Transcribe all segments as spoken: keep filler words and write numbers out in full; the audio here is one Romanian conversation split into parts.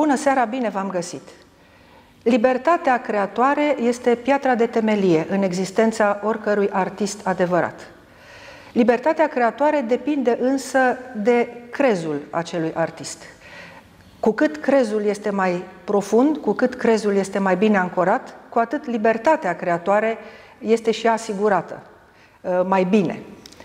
Bună seara, bine v-am găsit! Libertatea creatoare este piatra de temelie în existența oricărui artist adevărat. Libertatea creatoare depinde însă de crezul acelui artist. Cu cât crezul este mai profund, cu cât crezul este mai bine ancorat, cu atât libertatea creatoare este și asigurată mai bine.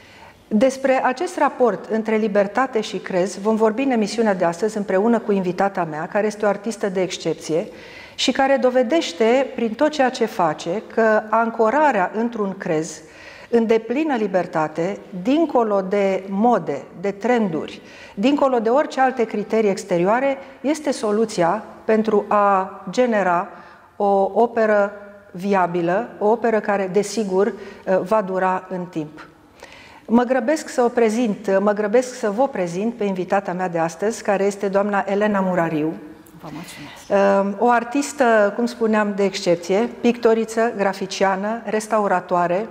Despre acest raport între libertate și crez vom vorbi în emisiunea de astăzi împreună cu invitata mea, care este o artistă de excepție și care dovedește prin tot ceea ce face că ancorarea într-un crez în deplină libertate, dincolo de mode, de trenduri, dincolo de orice alte criterii exterioare, este soluția pentru a genera o operă viabilă, o operă care, desigur, va dura în timp. Mă grăbesc să o prezint, mă grăbesc să vă prezint pe invitata mea de astăzi, care este doamna Elena Murariu. Vă mulțumesc. O artistă, cum spuneam, de excepție, pictoriță, graficiană, restauratoare,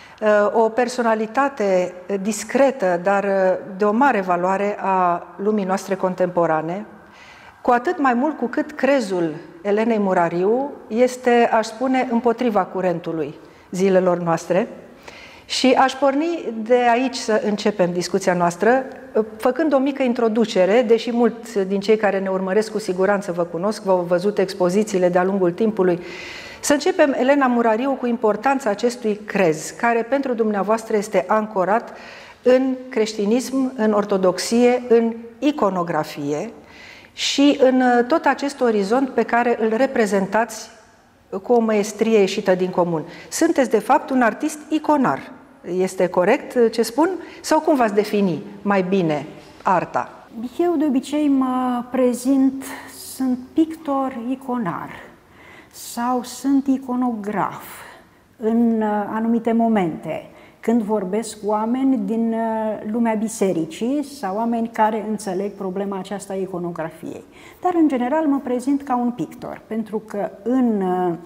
o personalitate discretă, dar de o mare valoare a lumii noastre contemporane, cu atât mai mult cu cât crezul Elenei Murariu este, aș spune, împotriva curentului zilelor noastre. Și aș porni de aici să începem discuția noastră, făcând o mică introducere, deși mulți din cei care ne urmăresc cu siguranță vă cunosc, v-au văzut expozițiile de-a lungul timpului. Să începem, Elena Murariu, cu importanța acestui crez, care pentru dumneavoastră este ancorat în creștinism, în ortodoxie, în iconografie și în tot acest orizont pe care îl reprezentați cu o măestrie ieșită din comun. Sunteți, de fapt, un artist iconar. Este corect ce spun? Sau cum v-ați defini mai bine arta? Eu de obicei mă prezint, sunt pictor iconar sau sunt iconograf în anumite momente, când vorbesc cu oameni din lumea bisericii sau oameni care înțeleg problema aceasta a iconografiei. Dar, în general, mă prezint ca un pictor, pentru că în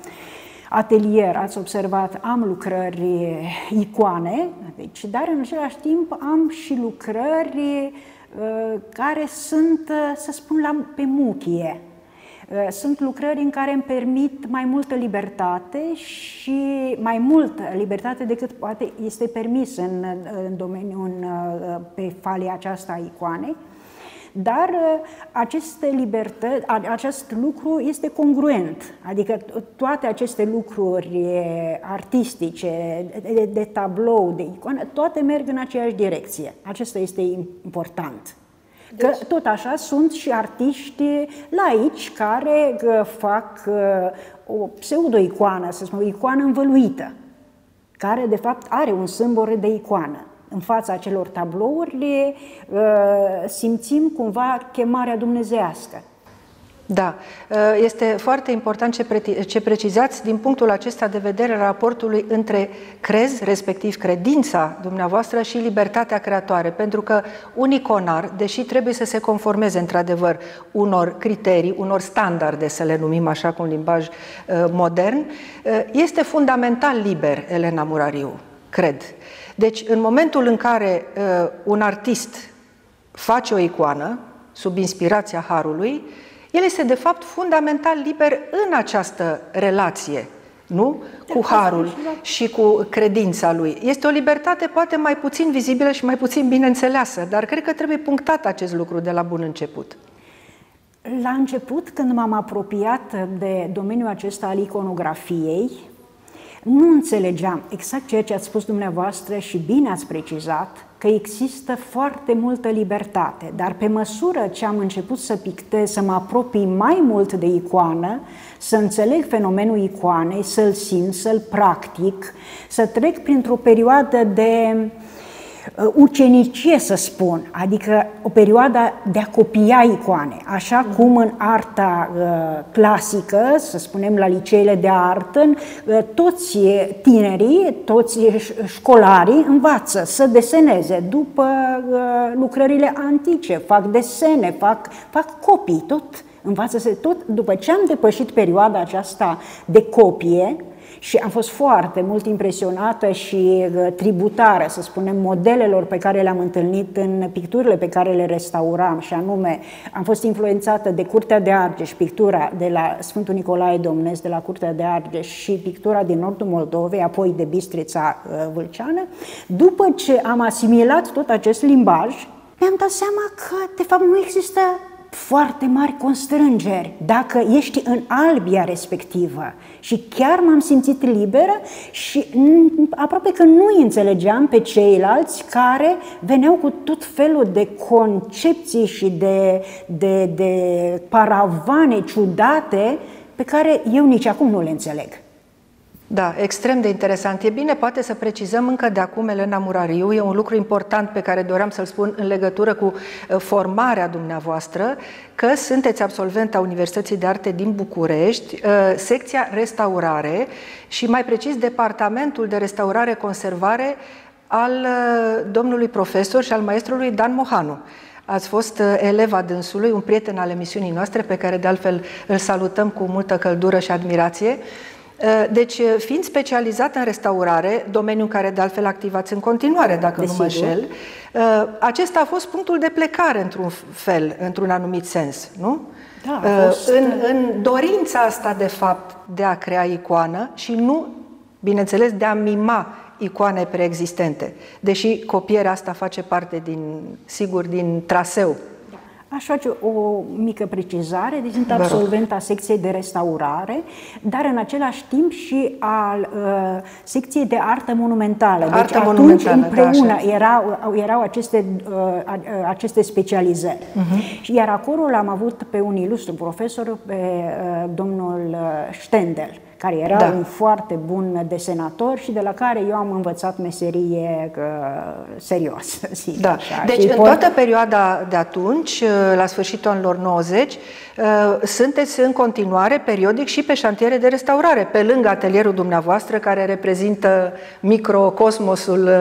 atelier, ați observat, am lucrări icoane, deci, dar în același timp am și lucrări uh, care sunt, să spun, la, pe muchie. Uh, sunt lucrări în care îmi permit mai multă libertate și mai multă libertate decât poate este permis în, în domeniul, în, pe falia aceasta a icoanei. Dar aceste libertăți, acest lucru este congruent, adică toate aceste lucruri artistice, de, de tablou, de icoană, toate merg în aceeași direcție. Acesta este important. Că tot așa sunt și artiști laici care fac o pseudo-icoană, să spun, o icoană învăluită, care de fapt are un sâmbol de icoană. În fața acelor tablouri simțim cumva chemarea dumnezeiască. Da, este foarte important ce, pre ce precizați din punctul acesta de vedere raportului între crez, respectiv credința dumneavoastră, și libertatea creatoare, pentru că un iconar, deși trebuie să se conformeze într-adevăr unor criterii, unor standarde, să le numim așa cu un limbaj modern, este fundamental liber, Elena Murariu, cred. Deci, în momentul în care uh, un artist face o icoană, sub inspirația Harului, el este, de fapt, fundamental liber în această relație, nu? Cu Harul și cu credința lui. Este o libertate poate mai puțin vizibilă și mai puțin bine înțeleasă, dar cred că trebuie punctat acest lucru de la bun început. La început, când m-am apropiat de domeniul acesta al iconografiei, nu înțelegeam exact ceea ce ați spus dumneavoastră și bine ați precizat, că există foarte multă libertate, dar pe măsură ce am început să pictez, să mă apropii mai mult de icoană, să înțeleg fenomenul icoanei, să-l simt, să-l practic, să trec printr-o perioadă de ucenicie, să spun, adică o perioadă de a copia icoane, așa cum în arta uh, clasică, să spunem la liceele de artă, uh, toți tinerii, toți școlarii învață să deseneze după uh, lucrările antice, fac desene, fac, fac copii, tot Învață-se tot, după ce am depășit perioada aceasta de copie, și am fost foarte mult impresionată și tributară, să spunem, modelelor pe care le-am întâlnit în picturile pe care le restauram, și anume am fost influențată de Curtea de Argeș, pictura de la Sfântul Nicolae Domnesc de la Curtea de Argeș și pictura din nordul Moldovei, apoi de Bistrița Vâlceană. După ce am asimilat tot acest limbaj, mi-am dat seama că, de fapt, nu există foarte mari constrângeri dacă ești în albia respectivă, și chiar m-am simțit liberă și aproape că nu îi înțelegeam pe ceilalți care veneau cu tot felul de concepții și de, de, de paravane ciudate pe care eu nici acum nu le înțeleg. Da, extrem de interesant. E bine, poate să precizăm încă de acum, Elena Murariu, e un lucru important pe care doream să-l spun în legătură cu formarea dumneavoastră, că sunteți absolvent a Universității de Arte din București, secția restaurare și mai precis departamentul de restaurare-conservare al domnului profesor și al maestrului Dan Mohanu. Ați fost eleva dânsului, un prieten al emisiunii noastre, pe care de altfel îl salutăm cu multă căldură și admirație. Deci, fiind specializat în restaurare, domeniul în care de altfel activați în continuare, dacă nu mă înșel, acesta a fost punctul de plecare, într-un fel, într-un anumit sens, nu? Da, a fost... în, în dorința asta, de fapt, de a crea icoană și nu, bineînțeles, de a mima icoane preexistente, deși copierea asta face parte, din, sigur, din traseu. Aș face o mică precizare, deci sunt absolvent a secției de restaurare, dar în același timp și al uh, secției de artă monumentală. Deci artă atunci monumentală, împreună da, erau, erau aceste, uh, aceste specializări. Uh-huh. Iar acolo l-am avut pe un ilustru profesor, pe uh, domnul Stendel, care era da. un foarte bun desenator și de la care eu am învățat meserie uh, serios. Să zic da. așa. Deci, și în pot... toată perioada de atunci, la sfârșitul anilor nouăzeci, sunteți în continuare, periodic, și pe șantiere de restaurare, pe lângă atelierul dumneavoastră, care reprezintă microcosmosul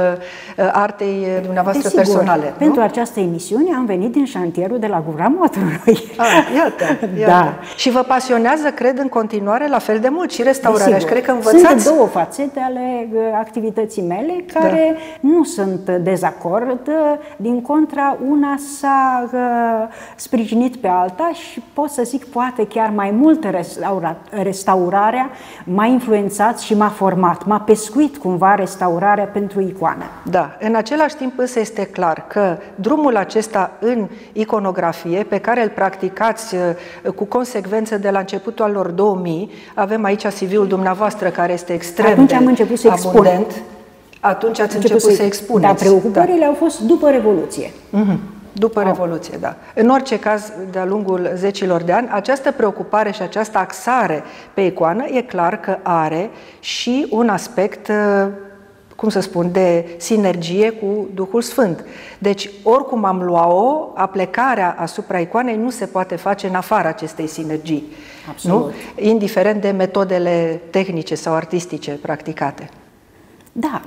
artei dumneavoastră Desigur, personale. Pentru nu? această emisiune am venit din șantierul de la Gura Motorului. Ah, iată, iată. Da. Și vă pasionează, cred, în continuare la fel de mult și restaurarea. Și cred că învățați... Sunt două fațete ale activității mele care da. nu sunt dezacord. Din contra, una s-a sprijinit pe alta și pot să zic, poate chiar mai mult restaura, restaurarea m-a influențat și m-a format, m-a pescuit cumva restaurarea pentru icoană. Da, în același timp însă este clar că drumul acesta în iconografie, pe care îl practicați cu consecvență de la începutul anilor două mii, avem aici C V-ul dumneavoastră care este extrem Atunci de am început să expun. abundent. Atunci ați început, început să, să expuneți. Dar preocupările da. au fost după Revoluție. Mm-hmm. După Revoluție, da. În orice caz, de-a lungul zecilor de ani, această preocupare și această axare pe icoană e clar că are și un aspect, cum să spun, de sinergie cu Duhul Sfânt. Deci, oricum am luat-o, aplecarea asupra icoanei nu se poate face în afara acestei sinergii. Absolut. Nu? Indiferent de metodele tehnice sau artistice practicate. Da,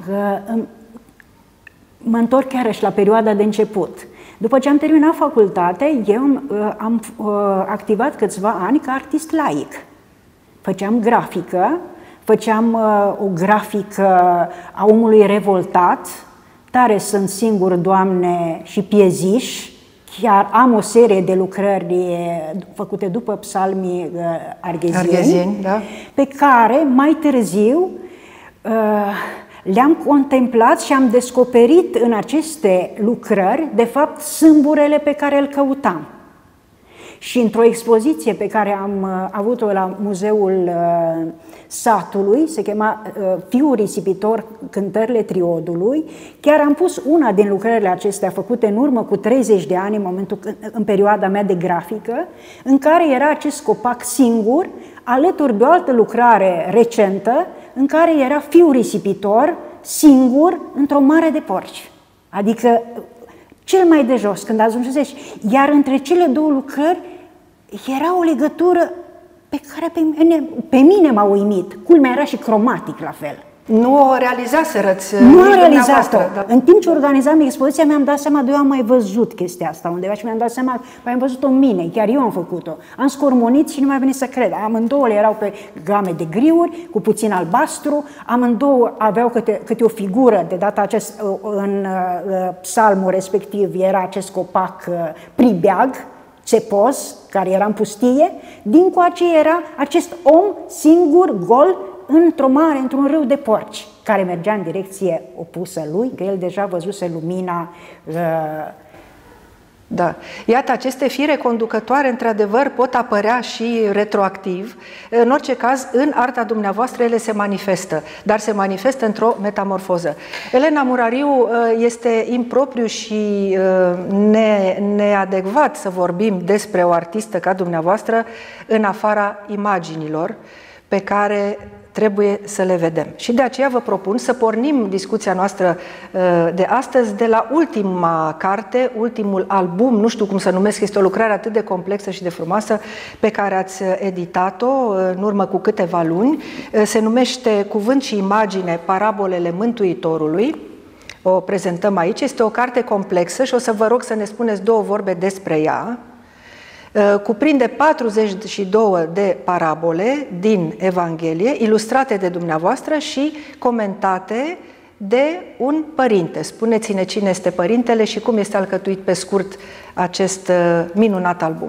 mă întorc chiar și la perioada de început. După ce am terminat facultatea, eu uh, am uh, activat câțiva ani ca artist laic. Făceam grafică, făceam uh, o grafică a omului revoltat, tare sunt singur, Doamne, și pieziș. Chiar am o serie de lucrări făcute după psalmii uh, arghezieni, arghezieni da. pe care mai târziu uh, le-am contemplat și am descoperit în aceste lucrări, de fapt, sâmburele pe care îl căutam. Și într-o expoziție pe care am avut-o la Muzeul uh, Satului, se chema uh, Fiul risipitor, cântările triodului, chiar am pus una din lucrările acestea făcute în urmă cu treizeci de ani, în, momentul, în perioada mea de grafică, în care era acest copac singur, alături de o altă lucrare recentă, în care era fiul risipitor, singur, într-o mare de porci. Adică cel mai de jos, când ajungești. Iar între cele două lucrări era o legătură pe care pe mine, pe mine m-a uimit. Culmea era și cromatic la fel. Nu o realizaserăți Nu nici am realizat-o. Dar... În timp ce organizam expoziția, mi-am dat seama, de eu am mai văzut chestia asta undeva și mi-am dat seama, am văzut-o în mine, chiar eu am făcut-o. Am scormonit și nu mai venit să cred. Amândouă erau pe game de griuri, cu puțin albastru, amândouă aveau câte, câte o figură, de data acest, în uh, psalmul respectiv era acest copac uh, pribeag, țepos, care era în pustie, dincoace era acest om singur, gol, într-o mare, într-un râu de porci, care mergea în direcție opusă lui, că el deja văzuse lumina. Uh... Da. Iată, aceste fire conducătoare, într-adevăr, pot apărea și retroactiv. În orice caz, în arta dumneavoastră ele se manifestă, dar se manifestă într-o metamorfoză. Elena Murariu, este impropriu și ne, neadecvat să vorbim despre o artistă ca dumneavoastră în afara imaginilor pe care trebuie să le vedem. Și de aceea vă propun să pornim discuția noastră de astăzi de la ultima carte, ultimul album, nu știu cum să numesc, este o lucrare atât de complexă și de frumoasă pe care ați editat-o în urmă cu câteva luni. Se numește Cuvânt și imagine, parabolele Mântuitorului. O prezentăm aici. Este o carte complexă și o să vă rog să ne spuneți două vorbe despre ea. Cuprinde patruzeci și două de parabole din Evanghelie, ilustrate de dumneavoastră și comentate de un părinte. Spuneți-ne cine este părintele și cum este alcătuit pe scurt acest minunat album.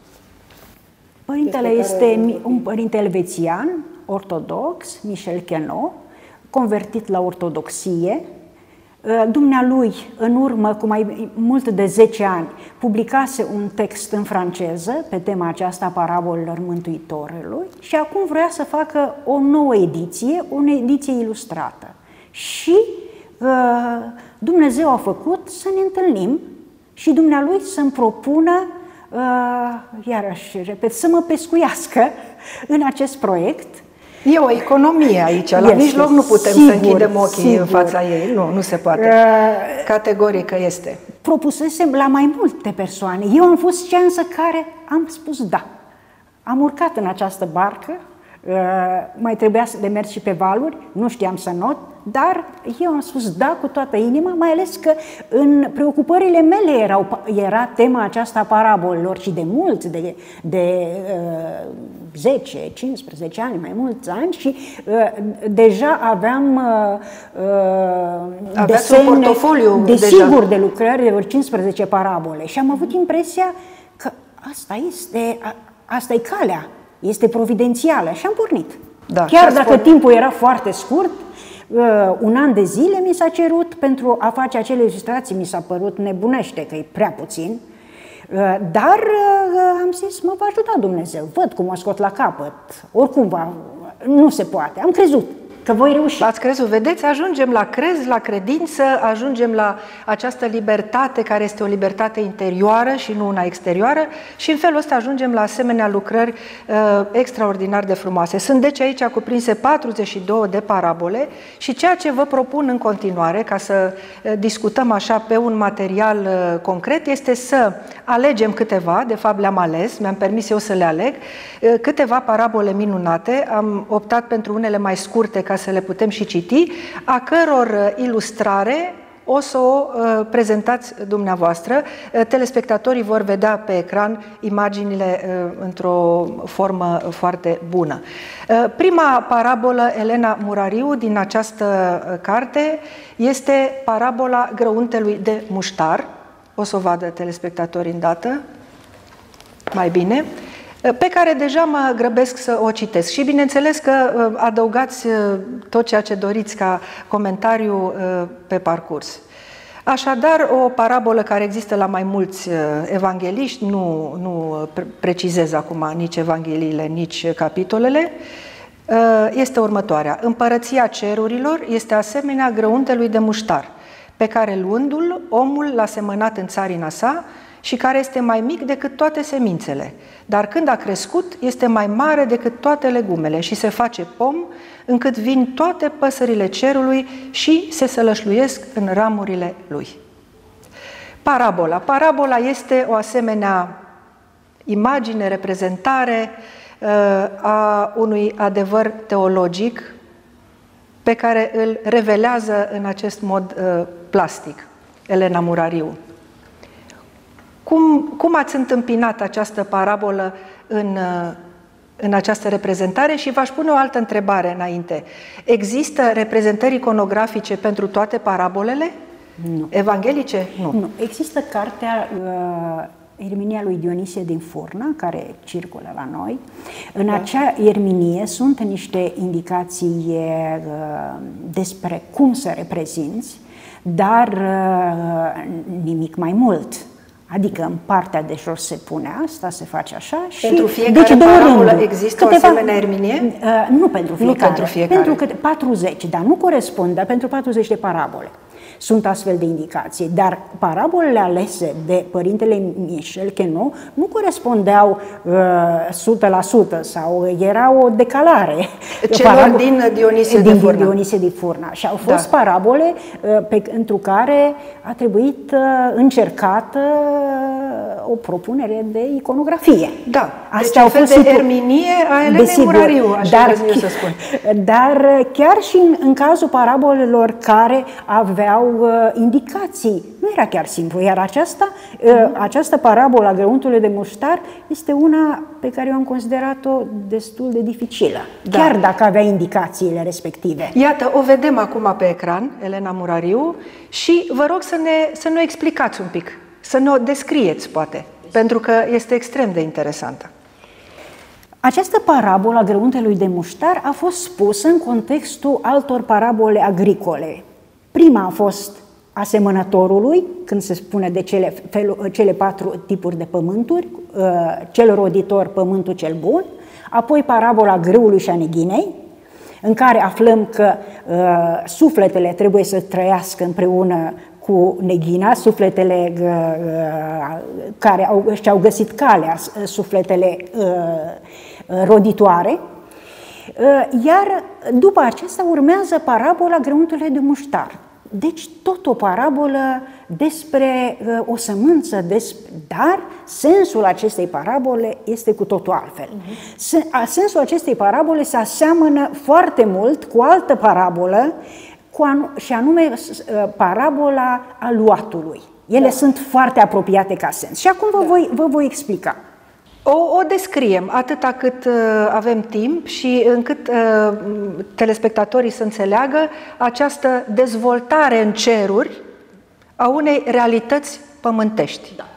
Părintele este un părinte elvețian, ortodox, Michel Queneau, convertit la ortodoxie. Dumnealui, în urmă cu mai mult de zece ani, publicase un text în franceză pe tema aceasta a parabolelor Mântuitorului și acum vrea să facă o nouă ediție, o ediție ilustrată. Și uh, Dumnezeu a făcut să ne întâlnim și Dumnealui să-mi propună, uh, iarăși repet, să mă pescuiască în acest proiect. E o economie aici, la este, mijloc nu putem sigur, să închidem ochii sigur. în fața ei, nu, nu se poate. Uh, Categorică este. Propusesem la mai multe persoane. Eu am fost sceansă care am spus da. Am urcat în această barcă, uh, mai trebuia de mers și pe valuri, nu știam să not, dar eu am spus da cu toată inima, mai ales că în preocupările mele erau, era tema aceasta a parabolelor și de mult, de, de uh, zece, cincisprezece ani, mai mulți ani și uh, deja aveam uh, desene, un portofoliu desigur, de lucrări de vreo cincisprezece parabole și am avut impresia că asta este, asta e calea, este providențială și am pornit. Da, chiar dacă pornit. timpul era foarte scurt, Uh, un an de zile mi s-a cerut pentru a face acele ilustrații, mi s-a părut nebunește că e prea puțin, uh, dar uh, am zis, mă va ajuta Dumnezeu, văd cum o scot la capăt, oricum va, nu se poate, am crezut că voi reuși. Ați crezut, vedeți, ajungem la crez, la credință, ajungem la această libertate care este o libertate interioară și nu una exterioară și în felul ăsta ajungem la asemenea lucrări uh, extraordinar de frumoase. Sunt deci aici cuprinse patruzeci și două de parabole și ceea ce vă propun în continuare, ca să uh, discutăm așa pe un material uh, concret, este să alegem câteva, de fapt le-am ales, mi-am permis eu să le aleg, uh, câteva parabole minunate, am optat pentru unele mai scurte ca să le putem și citi, a căror ilustrare o să o uh, prezentați dumneavoastră. Uh, telespectatorii vor vedea pe ecran imaginile uh, într-o formă foarte bună. Uh, prima parabolă, Elena Murariu, din această uh, carte, este parabola grăuntelui de muștar. O să o vadă telespectatorii îndată, mai bine, pe care deja mă grăbesc să o citesc. Și bineînțeles că adăugați tot ceea ce doriți ca comentariu pe parcurs. Așadar, o parabolă care există la mai mulți evangheliști, nu, nu precizez acum nici evangheliile, nici capitolele, este următoarea. Împărăția cerurilor este asemenea grăuntelui de muștar, pe care luându-l, omul l-a semănat în țarina sa și care este mai mic decât toate semințele, dar când a crescut este mai mare decât toate legumele și se face pom, încât vin toate păsările cerului și se sălășluiesc în ramurile lui. Parabola. Parabola este o asemenea imagine, reprezentare uh, a unui adevăr teologic pe care îl revelează în acest mod uh, plastic Elena Murariu. Cum, cum ați întâmpinat această parabolă în, uh, în această reprezentare? Și v-aș pune o altă întrebare înainte. Există reprezentări iconografice pentru toate parabolele? Nu. Evanghelice? Nu. Nu. Există cartea uh, Erminia lui Dionisie din Furna, care circulă la noi. În da. acea Erminie sunt niște indicații uh, despre cum să reprezinți, dar uh, nimic mai mult. Adică în partea de jos se pune asta, se face așa și... Pentru fiecare deci, parabolă există câteva, o asemenea Erminie? Uh, nu pentru fiecare. Nu pentru fiecare. Pentru că patruzeci, dar nu corespunde pentru patruzeci de parabole. Sunt astfel de indicații, dar parabolele alese de Părintele Michel Queneau nu corespundeau uh, o sută la sută sau era o decalare. Celor Parabol din Dionisie din, de Furna. Din Dionisie de Furna. Și au fost da. parabole uh, pentru care a trebuit uh, încercată uh, o propunere de iconografie. Da, Asta deci un fel de Erminie a Elenei Murariu, așa dar, să spun. Dar chiar și în, în cazul parabolelor care aveau uh, indicații, nu era chiar simplu, iar aceasta, uh, această parabolă a grăuntului de muștar este una pe care eu am considerat-o destul de dificilă, da. chiar dacă avea indicațiile respective. Iată, o vedem acum pe ecran, Elena Murariu, și vă rog să ne, să ne explicați un pic, să ne o descrieți, poate, pentru că este extrem de interesantă. Această parabolă a grăuntelui de muștar a fost spusă în contextul altor parabole agricole. Prima a fost asemănătorului, când se spune de cele, fel, cele patru tipuri de pământuri, cel roditor, pământul cel bun, apoi parabola grâului și a neghinei, în care aflăm că uh, sufletele trebuie să trăiască împreună cu neghina, sufletele uh, care au, și-au găsit calea, sufletele uh, roditoare, uh, iar după acesta urmează parabola grăuntului de muștar. Deci tot o parabolă despre uh, o sămânță, despre, dar sensul acestei parabole este cu totul altfel. Uh-huh. Se, a, sensul acestei parabole se aseamănă foarte mult cu altă parabolă, cu anu, și anume uh, parabola aluatului. Ele da. sunt foarte apropiate ca sens. Și acum vă, da. voi, vă voi explica. O, o descriem atâta cât uh, avem timp și încât uh, telespectatorii să înțeleagă această dezvoltare în ceruri a unei realități pământești. Da.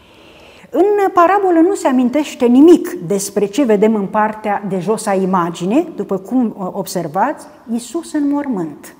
În parabolă nu se amintește nimic despre ce vedem în partea de jos a imaginii, după cum observați, Iisus în mormânt.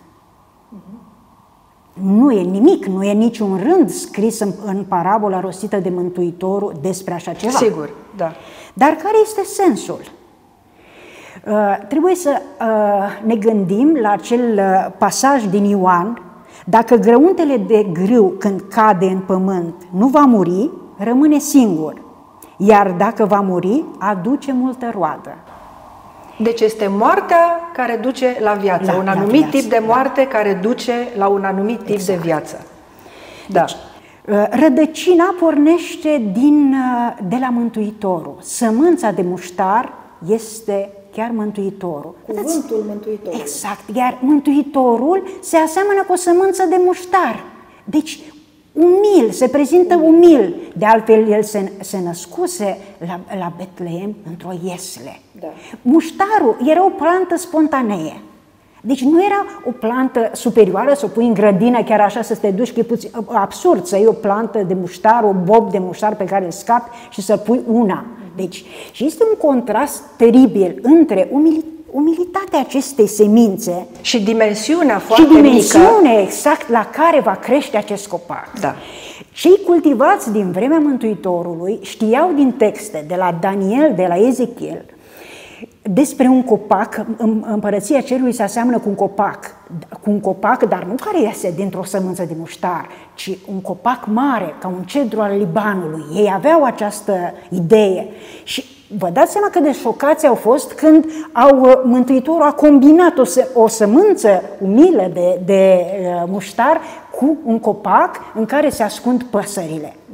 Nu e nimic, nu e niciun rând scris în, în parabola rostită de Mântuitorul despre așa ceva. Sigur, da. Dar care este sensul? Uh, trebuie să uh, ne gândim la acel uh, pasaj din Ioan: dacă grăuntele de grâu când cade în pământ nu va muri, rămâne singur, iar dacă va muri, aduce multă roadă. Deci este moartea care duce la viață, la, un anumit viață, tip de moarte da. care duce la un anumit tip exact. de viață. Da. Deci, rădăcina pornește din, de la Mântuitorul. Sămânța de muștar este chiar Mântuitorul. Cuvântul Mântuitorului. Exact, iar Mântuitorul se aseamănă cu o sămânță de muștar. Deci, umil, se prezintă umil. De altfel, el se, se născuse la, la Betleem într-o iesle. Da. Muștarul era o plantă spontanee. Deci nu era o plantă superioară să o pui în grădină, chiar așa să te duci, că e puțin absurd să iei o plantă de muștar, o bob de muștar pe care îl scapi și să pui una. Deci, și este un contrast teribil între umilitate, umilitatea acestei semințe și dimensiunea foarte și dimensiunea mică exact la care va crește acest copac. Da. Cei cultivați din vremea Mântuitorului știau din texte de la Daniel, de la Ezechiel, despre un copac. Împărăția cerului se aseamănă cu un copac, cu un copac, dar nu care iese dintr-o sămânță de muștar, ci un copac mare, ca un cedru al Libanului. Ei aveau această idee și vă dați seama cât de șocați au fost când au, Mântuitorul a combinat o, o sămânță umilă de, de uh, muștar cu un copac în care se ascund păsările. Uh-huh.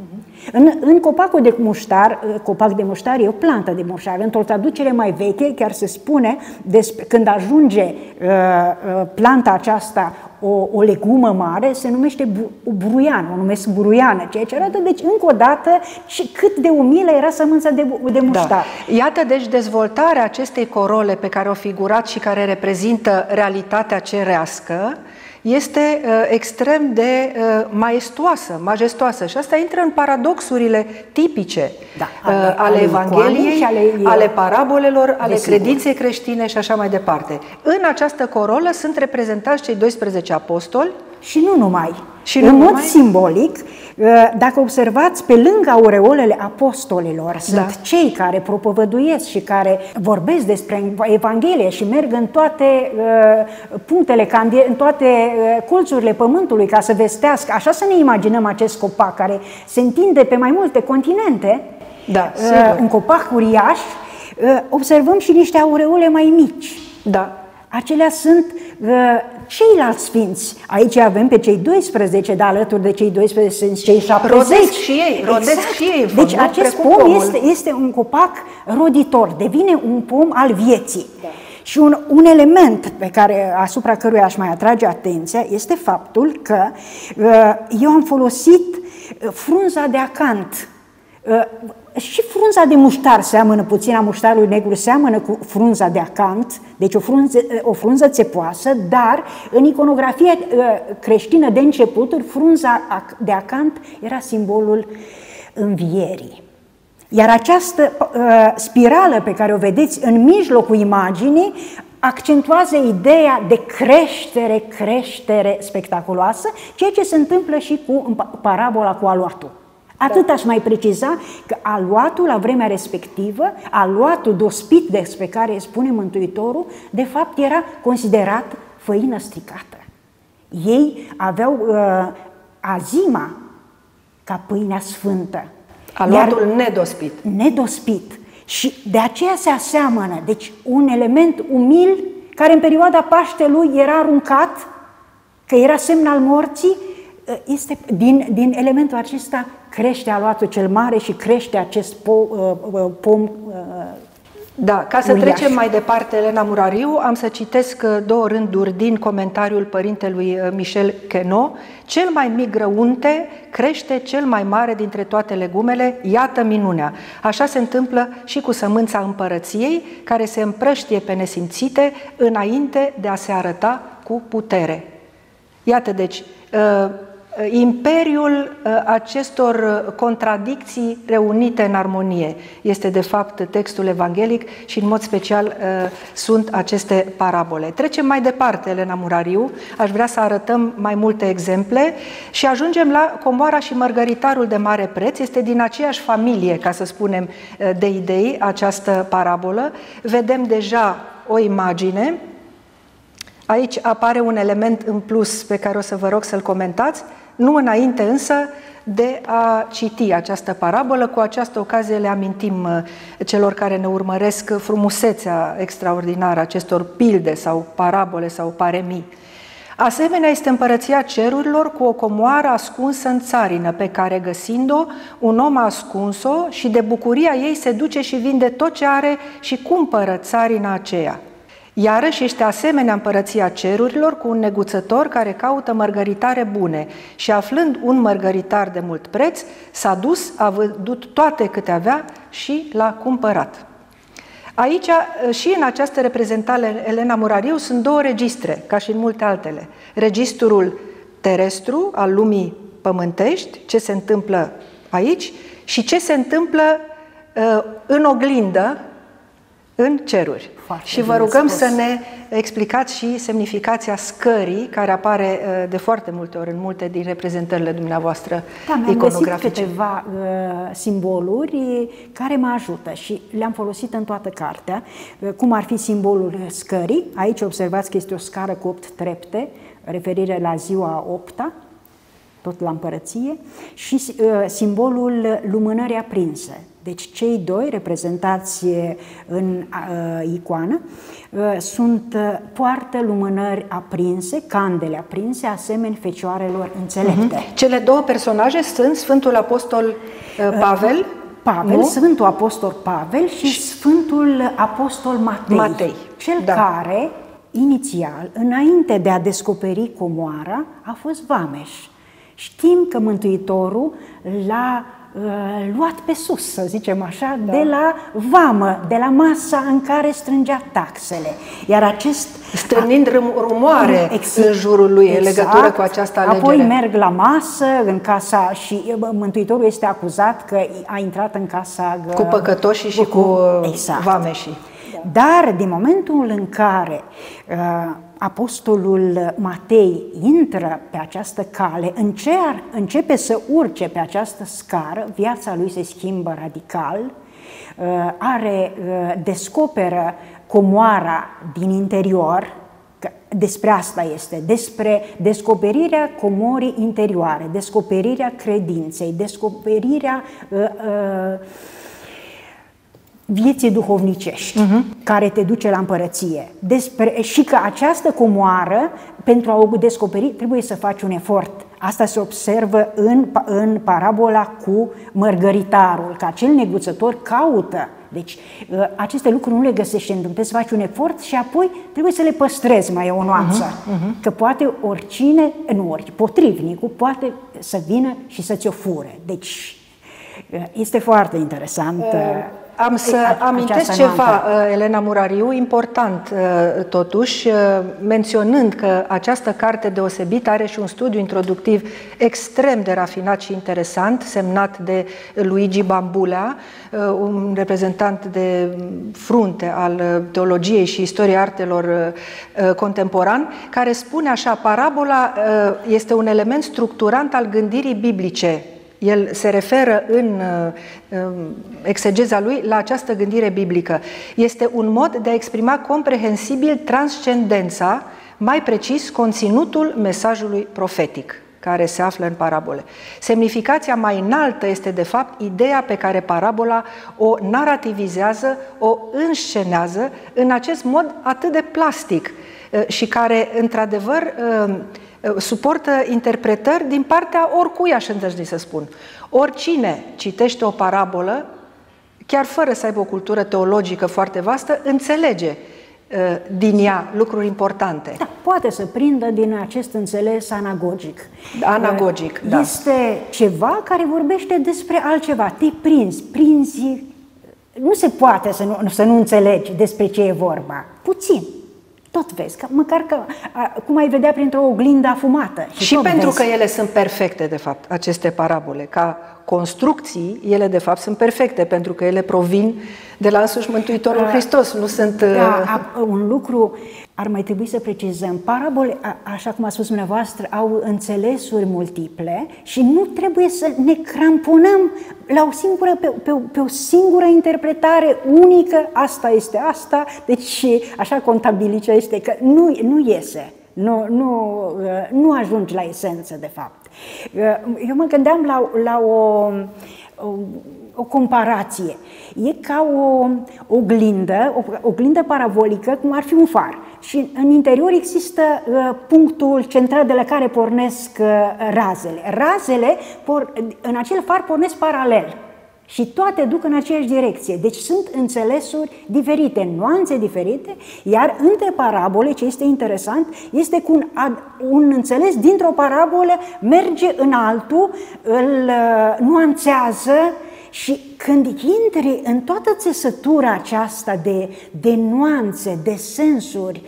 În, în copacul de muștar, copac de muștar e o plantă de muștar. Într-o traducere mai veche chiar se spune, despre, când ajunge uh, uh, planta aceasta o, o legumă mare, se numește bu, buruian, o numesc buruiană, ceea ce arată, deci, încă o dată, și cât de umilă era sămânța de, de muștar. Da. Iată, deci, dezvoltarea acestei corole pe care o figurat și care reprezintă realitatea cerească, este uh, extrem de uh, maestoasă, majestoasă. Și asta intră în paradoxurile tipice da, ale, uh, ale Evangheliei, ale, ale parabolelor, ale credinței creștine și așa mai departe. În această corolă sunt reprezentați cei doisprezece apostoli. Și nu numai. Și în nu mod numai? simbolic, dacă observați, pe lângă aureolele apostolilor sunt da. cei care propovăduiesc și care vorbesc despre Evanghelie și merg în toate uh, punctele, în toate uh, colțurile pământului ca să vestească. Așa să ne imaginăm acest copac care se întinde pe mai multe continente, da, uh, un copac uriaș. Uh, observăm și niște aureole mai mici. Da. Acelea sunt uh, ceilalți sfinți. Aici avem pe cei doisprezece, dar alături de cei doisprezece sunt cei șaptezeci. Rodesc și ei, rodesc exact. și ei. Deci nu? acest pom este, este un copac roditor, devine un pom al vieții. Da. Și un, un element pe care, asupra căruia aș mai atrage atenția este faptul că uh, eu am folosit frunza de acant. Uh, Și frunza de muștar seamănă puțin, a muștarului negru seamănă cu frunza de acant, deci o frunză, o frunză țepoasă, dar în iconografia creștină de începuturi, frunza de acant era simbolul învierii. Iar această uh, spirală pe care o vedeți în mijlocul imaginii accentuează ideea de creștere, creștere spectaculoasă, ceea ce se întâmplă și cu parabola cu aluatul. Atât aș mai preciza că aluatul la vremea respectivă, aluatul dospit despre care spune Mântuitorul, de fapt era considerat făină stricată. Ei aveau uh, azima ca pâinea sfântă. Aluatul nedospit. Nedospit. Și de aceea se aseamănă, deci un element umil care în perioada Paștelui era aruncat, că era semn al morții, este din, din elementul acesta crește aluatul cel mare și crește acest pom, pom Da, ca să uriaș. Trecem mai departe, Elena Murariu, am să citesc două rânduri din comentariul părintelui Michel Queneau. Cel mai mic grăunte crește cel mai mare dintre toate legumele, iată minunea. Așa se întâmplă și cu sămânța împărăției, care se împrăștie pe nesimțite înainte de a se arăta cu putere. Iată, deci, imperiul acestor contradicții reunite în armonie este de fapt textul evanghelic și în mod special sunt aceste parabole. Trecem mai departe, Elena Murariu, aș vrea să arătăm mai multe exemple și ajungem la Comoara și Mărgăritarul de mare preț. Este din aceeași familie, ca să spunem, de idei această parabolă. Vedem deja o imagine. Aici apare un element în plus pe care o să vă rog să-l comentați, nu înainte însă de a citi această parabolă. Cu această ocazie le amintim celor care ne urmăresc frumusețea extraordinară acestor pilde sau parabole sau paremii. Asemenea este împărăția cerurilor cu o comoară ascunsă în țarină, pe care, găsind-o, un om a ascuns-o și de bucuria ei se duce și vinde tot ce are și cumpără țarina aceea. Iarăși este asemenea împărăția cerurilor cu un neguțător care caută mărgăritare bune și, aflând un mărgăritar de mult preț, s-a dus, a vândut toate câte avea și l-a cumpărat. Aici și în această reprezentare, Elena Murariu, sunt două registre, ca și în multe altele. Registrul terestru al lumii pământești, ce se întâmplă aici, și ce se întâmplă uh, în oglindă, în ceruri. Foarte și vă rugăm spus. Să ne explicați și semnificația scării, care apare de foarte multe ori în multe din reprezentările dumneavoastră da, iconografice. Am găsit câteva uh, simboluri care mă ajută și le-am folosit în toată cartea, uh, cum ar fi simbolul scării. Aici observați că este o scară cu opt trepte, referire la ziua opta, tot la împărăție, și uh, simbolul lumânării aprinse. Deci cei doi reprezentați în uh, icoană uh, sunt, uh, poartă lumânări aprinse, candele aprinse, asemeni fecioarelor înțelepte. Uh-huh. Cele două personaje sunt Sfântul Apostol uh, Pavel, uh, Pavel, nu? Sfântul Apostol Pavel și, și Sfântul Apostol Matei, Matei. cel da. care, inițial, înainte de a descoperi comoara, a fost vameș. Știm că Mântuitorul l-a uh, luat pe sus, să zicem așa, da. de la vamă, de la masa în care strângea taxele. Iar acest... Strânind rumoare exact, în jurul lui, exact, în legătură cu această alegere. Apoi merg la masă, în casa, și Mântuitorul este acuzat că a intrat în casa... Cu păcătoșii și cu, cu exact. vameșii. Dar din momentul în care uh, apostolul Matei intră pe această cale, încer, începe să urce pe această scară, viața lui se schimbă radical, uh, are, uh, descoperă comoara din interior, că despre asta este, despre descoperirea comorii interioare, descoperirea credinței, descoperirea uh, uh, vieții duhovnicești, uh-huh. care te duce la împărăție. Despre, și că această comoară, pentru a o descoperi, trebuie să faci un efort. Asta se observă în, în parabola cu mărgăritarul, că acel neguțător caută. Deci aceste lucruri nu le găsești în Dumnezeu, trebuie să faci un efort și apoi trebuie să le păstrezi, mai e o nuanță. Uh-huh. Uh-huh. Că poate oricine, nu oricine, potrivnicul poate să vină și să ți-o fure. Deci este foarte interesant. Uh. Am să amintesc ceva, Elena Murariu, important totuși, menționând că această carte deosebită are și un studiu introductiv extrem de rafinat și interesant, semnat de Luigi Bambulea, un reprezentant de frunte al teologiei și istoriei artelor contemporan, care spune așa: parabola este un element structurant al gândirii biblice. El se referă în uh, exegeza lui la această gândire biblică. Este un mod de a exprima comprehensibil transcendența, mai precis conținutul mesajului profetic care se află în parabole. Semnificația mai înaltă este de fapt ideea pe care parabola o narrativizează, o înscenează în acest mod atât de plastic uh, și care într-adevăr uh, suportă interpretări din partea oricui, aș îndrăzni să spun. Oricine citește o parabolă, chiar fără să aibă o cultură teologică foarte vastă, înțelege uh, din ea lucruri importante. Da, poate să prindă din acest înțeles anagogic. Anagogic, uh, da. Este ceva care vorbește despre altceva. Te prinzi, prinzi. Nu se poate să nu, să nu înțelegi despre ce e vorba. Puțin. Tot vezi, că măcar că, a, cum ai vedea printr-o oglindă afumată. Și, și pentru vezi. că ele sunt perfecte, de fapt, aceste parabole, ca construcții, ele de fapt sunt perfecte, pentru că ele provin de la însuși Mântuitorul uh, Hristos, nu sunt... Uh... Da, a, un lucru ar mai trebui să precizăm. Parabole, a, așa cum a spus dumneavoastră, au înțelesuri multiple și nu trebuie să ne cramponăm la o singură, pe, pe, pe o singură interpretare unică, asta este asta, deci așa contabilicește, că nu, nu iese, nu, nu, nu ajungi la esență, de fapt. Eu mă gândeam la, la o, o, o comparație. E ca o oglindă, o oglindă parabolică, cum ar fi un far. Și în interior există uh, punctul central de la care pornesc uh, razele. Razele, por, în acel far, pornesc paralel. Și toate duc în aceeași direcție. Deci sunt înțelesuri diferite, nuanțe diferite, iar între parabole, ce este interesant, este că un, un înțeles dintr-o parabolă merge în altul, îl uh, nuanțează și când intri în toată țesătura aceasta de, de nuanțe, de sensuri,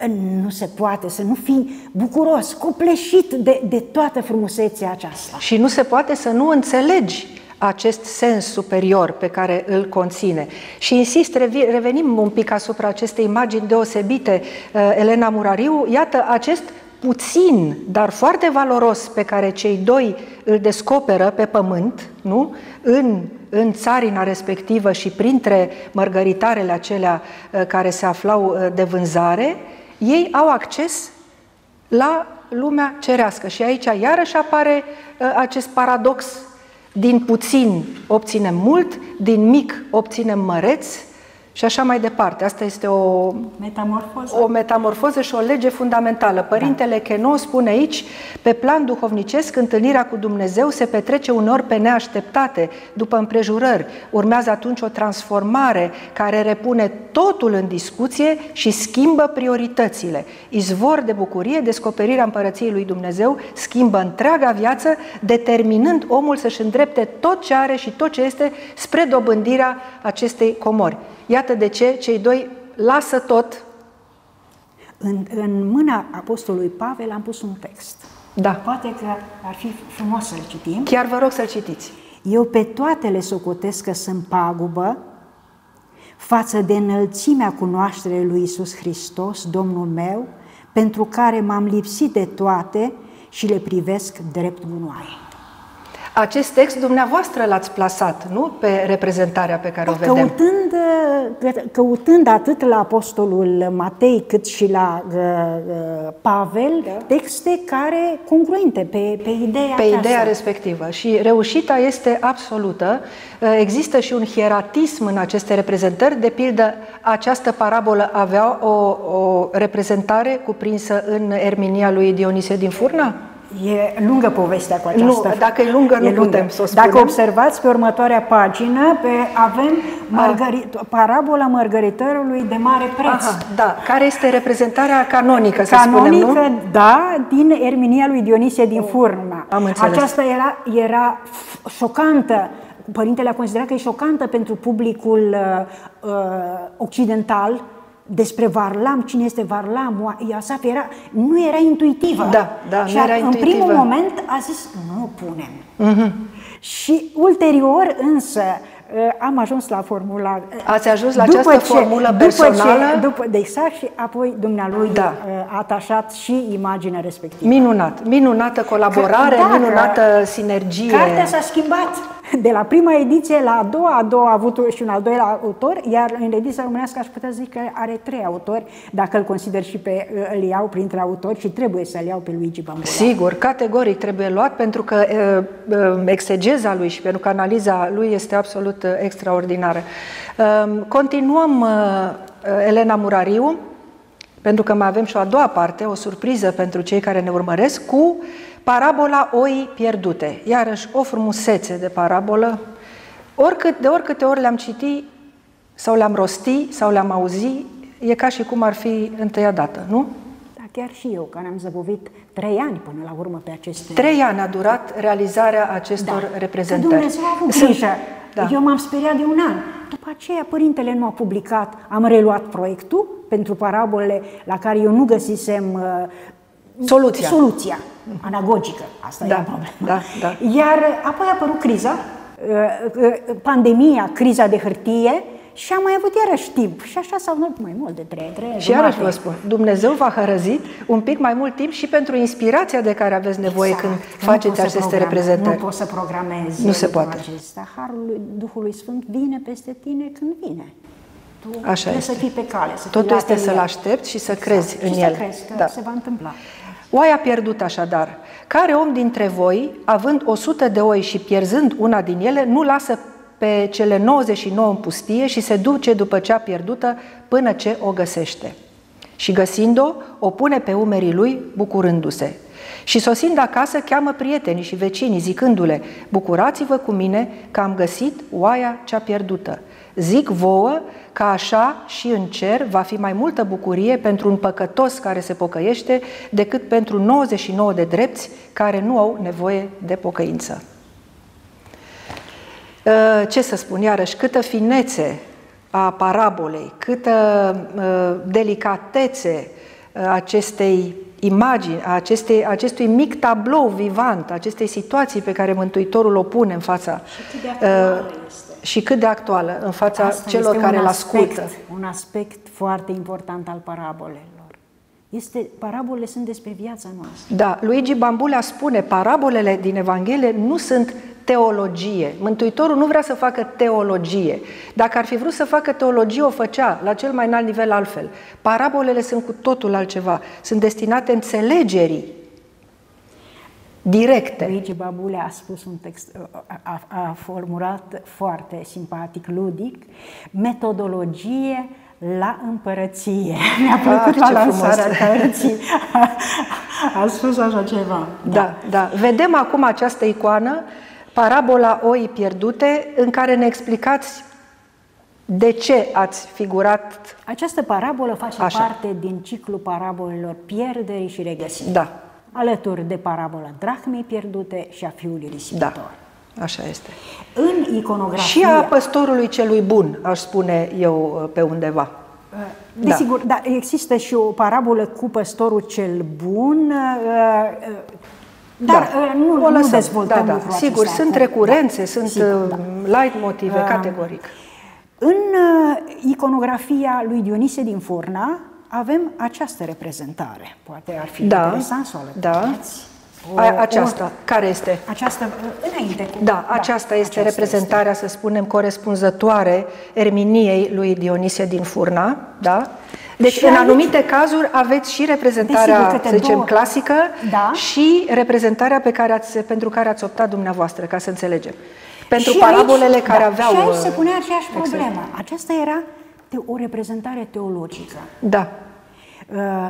nu se poate să nu fii bucuros, copleșit de, de toată frumusețea aceasta. Și nu se poate să nu înțelegi acest sens superior pe care îl conține. Și insist, revenim un pic asupra acestei imagini deosebite, Elena Murariu, iată acest puțin, dar foarte valoros pe care cei doi îl descoperă pe pământ, nu? În, în țarina respectivă și printre mărgăritarele acelea care se aflau de vânzare, ei au acces la lumea cerească. Și aici iarăși apare acest paradox Din puțin obținem mult, din mic obținem măreț și așa mai departe. Asta este o metamorfoză, o metamorfoză și o lege fundamentală. Părintele da. Cheno spune aici, pe plan duhovnicesc, întâlnirea cu Dumnezeu se petrece uneori pe neașteptate, după împrejurări. Urmează atunci o transformare care repune totul în discuție și schimbă prioritățile. Izvor de bucurie, descoperirea împărăției lui Dumnezeu schimbă întreaga viață, determinând omul să-și îndrepte tot ce are și tot ce este spre dobândirea acestei comori. Iată de ce cei doi lasă tot. În, în mâna apostolului Pavel am pus un text. Da. Poate că ar fi frumos să-l citim. Chiar vă rog să-l citiți. Eu pe toate le socotesc că sunt pagubă față de înălțimea cunoașterii lui Iisus Hristos, Domnul meu, pentru care m-am lipsit de toate și le privesc drept gunoaie. Acest text dumneavoastră l-ați plasat, nu? Pe reprezentarea pe care da, o vedem. Căutând, căutând atât la apostolul Matei cât și la uh, Pavel, da. texte care congruente pe, pe ideea Pe aceasta. ideea respectivă. Și reușita este absolută. Există și un hieratism în aceste reprezentări. De pildă, această parabolă avea o, o reprezentare cuprinsă în Erminia lui Dionisie din Furna? E lungă povestea cu aceasta. Nu, dacă e lungă, nu e putem lungă. să o spunem. Dacă observați pe următoarea pagină, pe, avem mărgări, parabola mărgăritarului de mare preț. Aha, da, care este reprezentarea canonică, să canonică, spunem, nu? da, din Erminia lui Dionisie din Furna. Am înțeles. Aceasta era, era șocantă. Părintele a considerat că e șocantă pentru publicul uh, occidental. Despre Varlam, cine este Varlam, Iosaf, era, nu era intuitivă. Da, da, și nu era în intuitivă. primul moment a zis, nu punem. Uh-huh. Și ulterior însă am ajuns la formula... Ați ajuns la această ce, formulă personală? După ce, după, de exact, și apoi dumnealui da. a atașat și imaginea respectivă. Minunat, minunată colaborare, că, da, minunată sinergie. Cartea s-a schimbat. De la prima ediție la a doua, a doua a avut și un al doilea autor, iar în ediția românească aș putea zic că are trei autori, dacă îl consider și pe, îl iau printre autori și trebuie să-l iau pe Luigi Bambula. Sigur, categoric trebuie luat, pentru că uh, exegeza lui și pentru că analiza lui este absolut uh, extraordinară. Uh, continuăm, uh, Elena Murariu, pentru că mai avem și o a doua parte, o surpriză pentru cei care ne urmăresc, cu parabola oii pierdute. Iarăși o frumusețe de parabolă. Oricât, de oricâte ori le-am citit sau le-am rostit sau le-am auzit, e ca și cum ar fi întâia dată, nu? Da, chiar și eu, care am zăbovit trei ani până la urmă pe aceste... Trei ani a durat realizarea acestor da. reprezentări. Că Dumnezeu a avut grijă. Da. Eu m-am speriat de un an. După aceea, părintele nu a publicat. Am reluat proiectul pentru parabolele la care eu nu găsisem uh, soluția. soluția anagogică. Asta da, e problema. Da, da. Iar apoi a apărut criza, uh, uh, pandemia, criza de hârtie, și am mai avut iarăși timp. Și așa s-au luat mai mult de trei, trei Și iarăși vă spun, Dumnezeu v-a hărăzit un pic mai mult timp și pentru inspirația de care aveți nevoie exact. Când nu faceți aceste reprezentări. Nu poți să programezi. Nu se poate. Acesta. Harul Duhului Sfânt vine peste tine când vine. Tu așa trebuie este. să fii pe cale. Să Totul este să-L aștepți și să exact. crezi în și El. Să crezi că da. se va întâmpla. Oaia pierdută așadar. Care om dintre voi, având o sută de oi și pierzând una din ele, nu lasă pe cele nouăzeci și nouă în pustie și se duce după cea pierdută până ce o găsește? Și găsind-o, o pune pe umerii lui, bucurându-se. Și sosind acasă, cheamă prietenii și vecinii, zicându-le: bucurați-vă cu mine că am găsit oaia cea pierdută. Zic vouă că așa și în cer va fi mai multă bucurie pentru un păcătos care se pocăiește decât pentru nouăzeci și nouă de drepți care nu au nevoie de pocăință. Ce să spun, iarăși, câtă finețe a parabolei, câtă delicatețe acestei imagini, acestei, acestui mic tablou vivant, acestei situații pe care Mântuitorul o pune în fața și cât de actuală, este. Și cât de actuală în fața Asta celor care îl ascultă. Un aspect foarte important al parabolelor. Este, parabolele sunt despre viața noastră. Da, Luigi Bambula spune, parabolele din Evanghelie nu sunt teologie. Mântuitorul nu vrea să facă teologie. Dacă ar fi vrut să facă teologie, o făcea la cel mai înalt nivel altfel. Parabolele sunt cu totul altceva. Sunt destinate înțelegerii. directe. Luigi Babule a spus un text, a, a formulat foarte simpatic, ludic, metodologie la împărăție. Mi-a plăcut ah, la lansarea cărții. A, a spus așa ceva. Da, da, da. Vedem acum această icoană, parabola oii pierdute, în care ne explicați de ce ați figurat. Această parabolă face așa. parte din ciclul parabolelor pierderii și regăsirii. Da. Alături de parabola drahmei pierdute și a fiului risipitor. Da, așa este. În iconografia... Și a păstorului celui bun, aș spune eu pe undeva. Desigur, da. Da, există și o parabolă cu păstorul cel bun, dar da. nu, o nu dezvoltăm da, da. Sigur, acesta. Sunt recurențe, da. sunt Sigur, da. light motive, uh, categoric. În iconografia lui Dionisie din Furna avem această reprezentare. Poate ar fi da. interesant să o alăturați. Da. O, aceasta, o, care este? Aceasta, înainte. Cu, da, aceasta da, este aceasta reprezentarea, este. să spunem, corespunzătoare erminiei lui Dionisie din Furna, da? Deci, și în aici, anumite cazuri, aveți și reprezentarea, desigur, să zicem, două. clasică da. și reprezentarea pe care ați, pentru care ați optat dumneavoastră, ca să înțelegem. Pentru și parabolele aici, care da, aveau... Și aici se punea aceeași problemă. Exact. Aceasta era o reprezentare teologică. Da. Uh,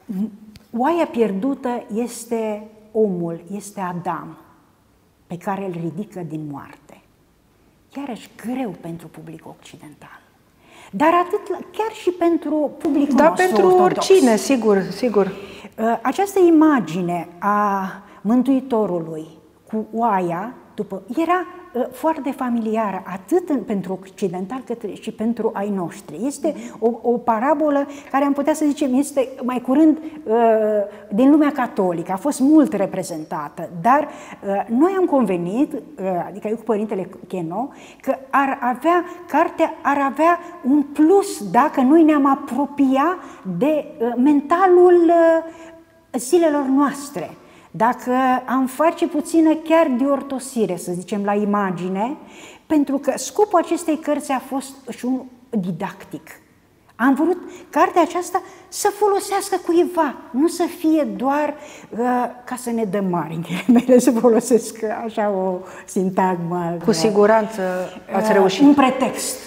oaia pierdută este omul, este Adam, pe care îl ridică din moarte. Iarăși greu pentru publicul occidental. Dar atât, chiar și pentru publicul da, nostru pentru ortodox. oricine, sigur, sigur. Această imagine a Mântuitorului cu oaia după, era foarte familiară, atât în, pentru occidental cât și pentru ai noștri. Este o, o parabolă care am putea să zicem este mai curând uh, din lumea catolică, a fost mult reprezentată, dar uh, noi am convenit, uh, adică eu cu Părintele Cheno, că ar avea, cartea ar avea un plus dacă noi ne-am apropia de uh, mentalul uh, zilelor noastre. Dacă am face puțină chiar de ortosire, să zicem, la imagine, pentru că scopul acestei cărți a fost și un didactic. Am vrut cartea aceasta să folosească cuiva, nu să fie doar uh, ca să ne dăm mari, în ghilimele, să folosesc așa o sintagmă. Cu siguranță ați reușit. Uh, un pretext.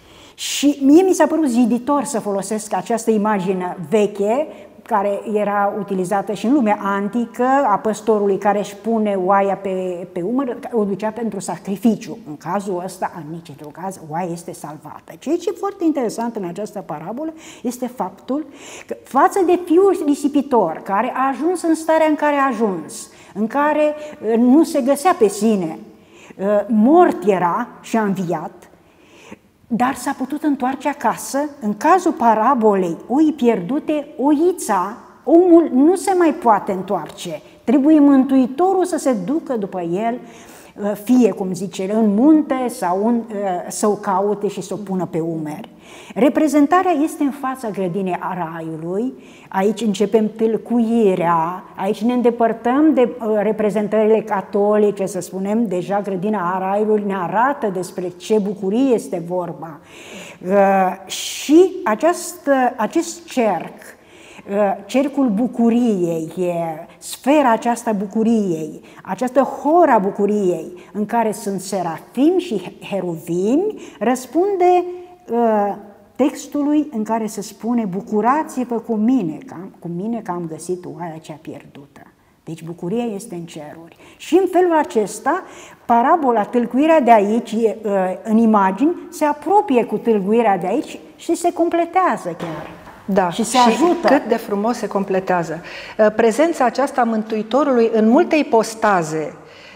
Și mie mi s-a părut ziditor să folosesc această imagine veche, care era utilizată și în lumea antică, a păstorului care își pune oaia pe, pe umăr, o ducea pentru sacrificiu. În cazul ăsta, în niciun caz, oaia este salvată. Ceea ce e foarte interesant în această parabolă este faptul că față de fiul risipitor, care a ajuns în starea în care a ajuns, în care nu se găsea pe sine, mort era și a înviat, dar s-a putut întoarce acasă. În cazul parabolei oii pierdute, oița, omul nu se mai poate întoarce. Trebuie Mântuitorul să se ducă după el, fie, cum zice, în munte sau în, să o caute și să o pună pe umeri. Reprezentarea este în fața grădinii a Raiului, aici începem tâlcuirea, aici ne îndepărtăm de reprezentările catolice, să spunem, deja grădina a Raiului ne arată despre ce bucurie este vorba. Și acest, acest cerc, cercul bucuriei, sfera aceasta bucuriei, această hora bucuriei în care sunt serafim și heruvimi, răspunde uh, textului în care se spune bucurați-vă cu mine, că am, cu mine că am găsit oaia cea pierdută. Deci bucuria este în ceruri. Și în felul acesta, parabola, tâlcuirea de aici, uh, în imagini, se apropie cu tâlcuirea de aici și se completează chiar. Da, și se ajută. Și cât de frumos se completează. Prezența aceasta a Mântuitorului în multe ipostaze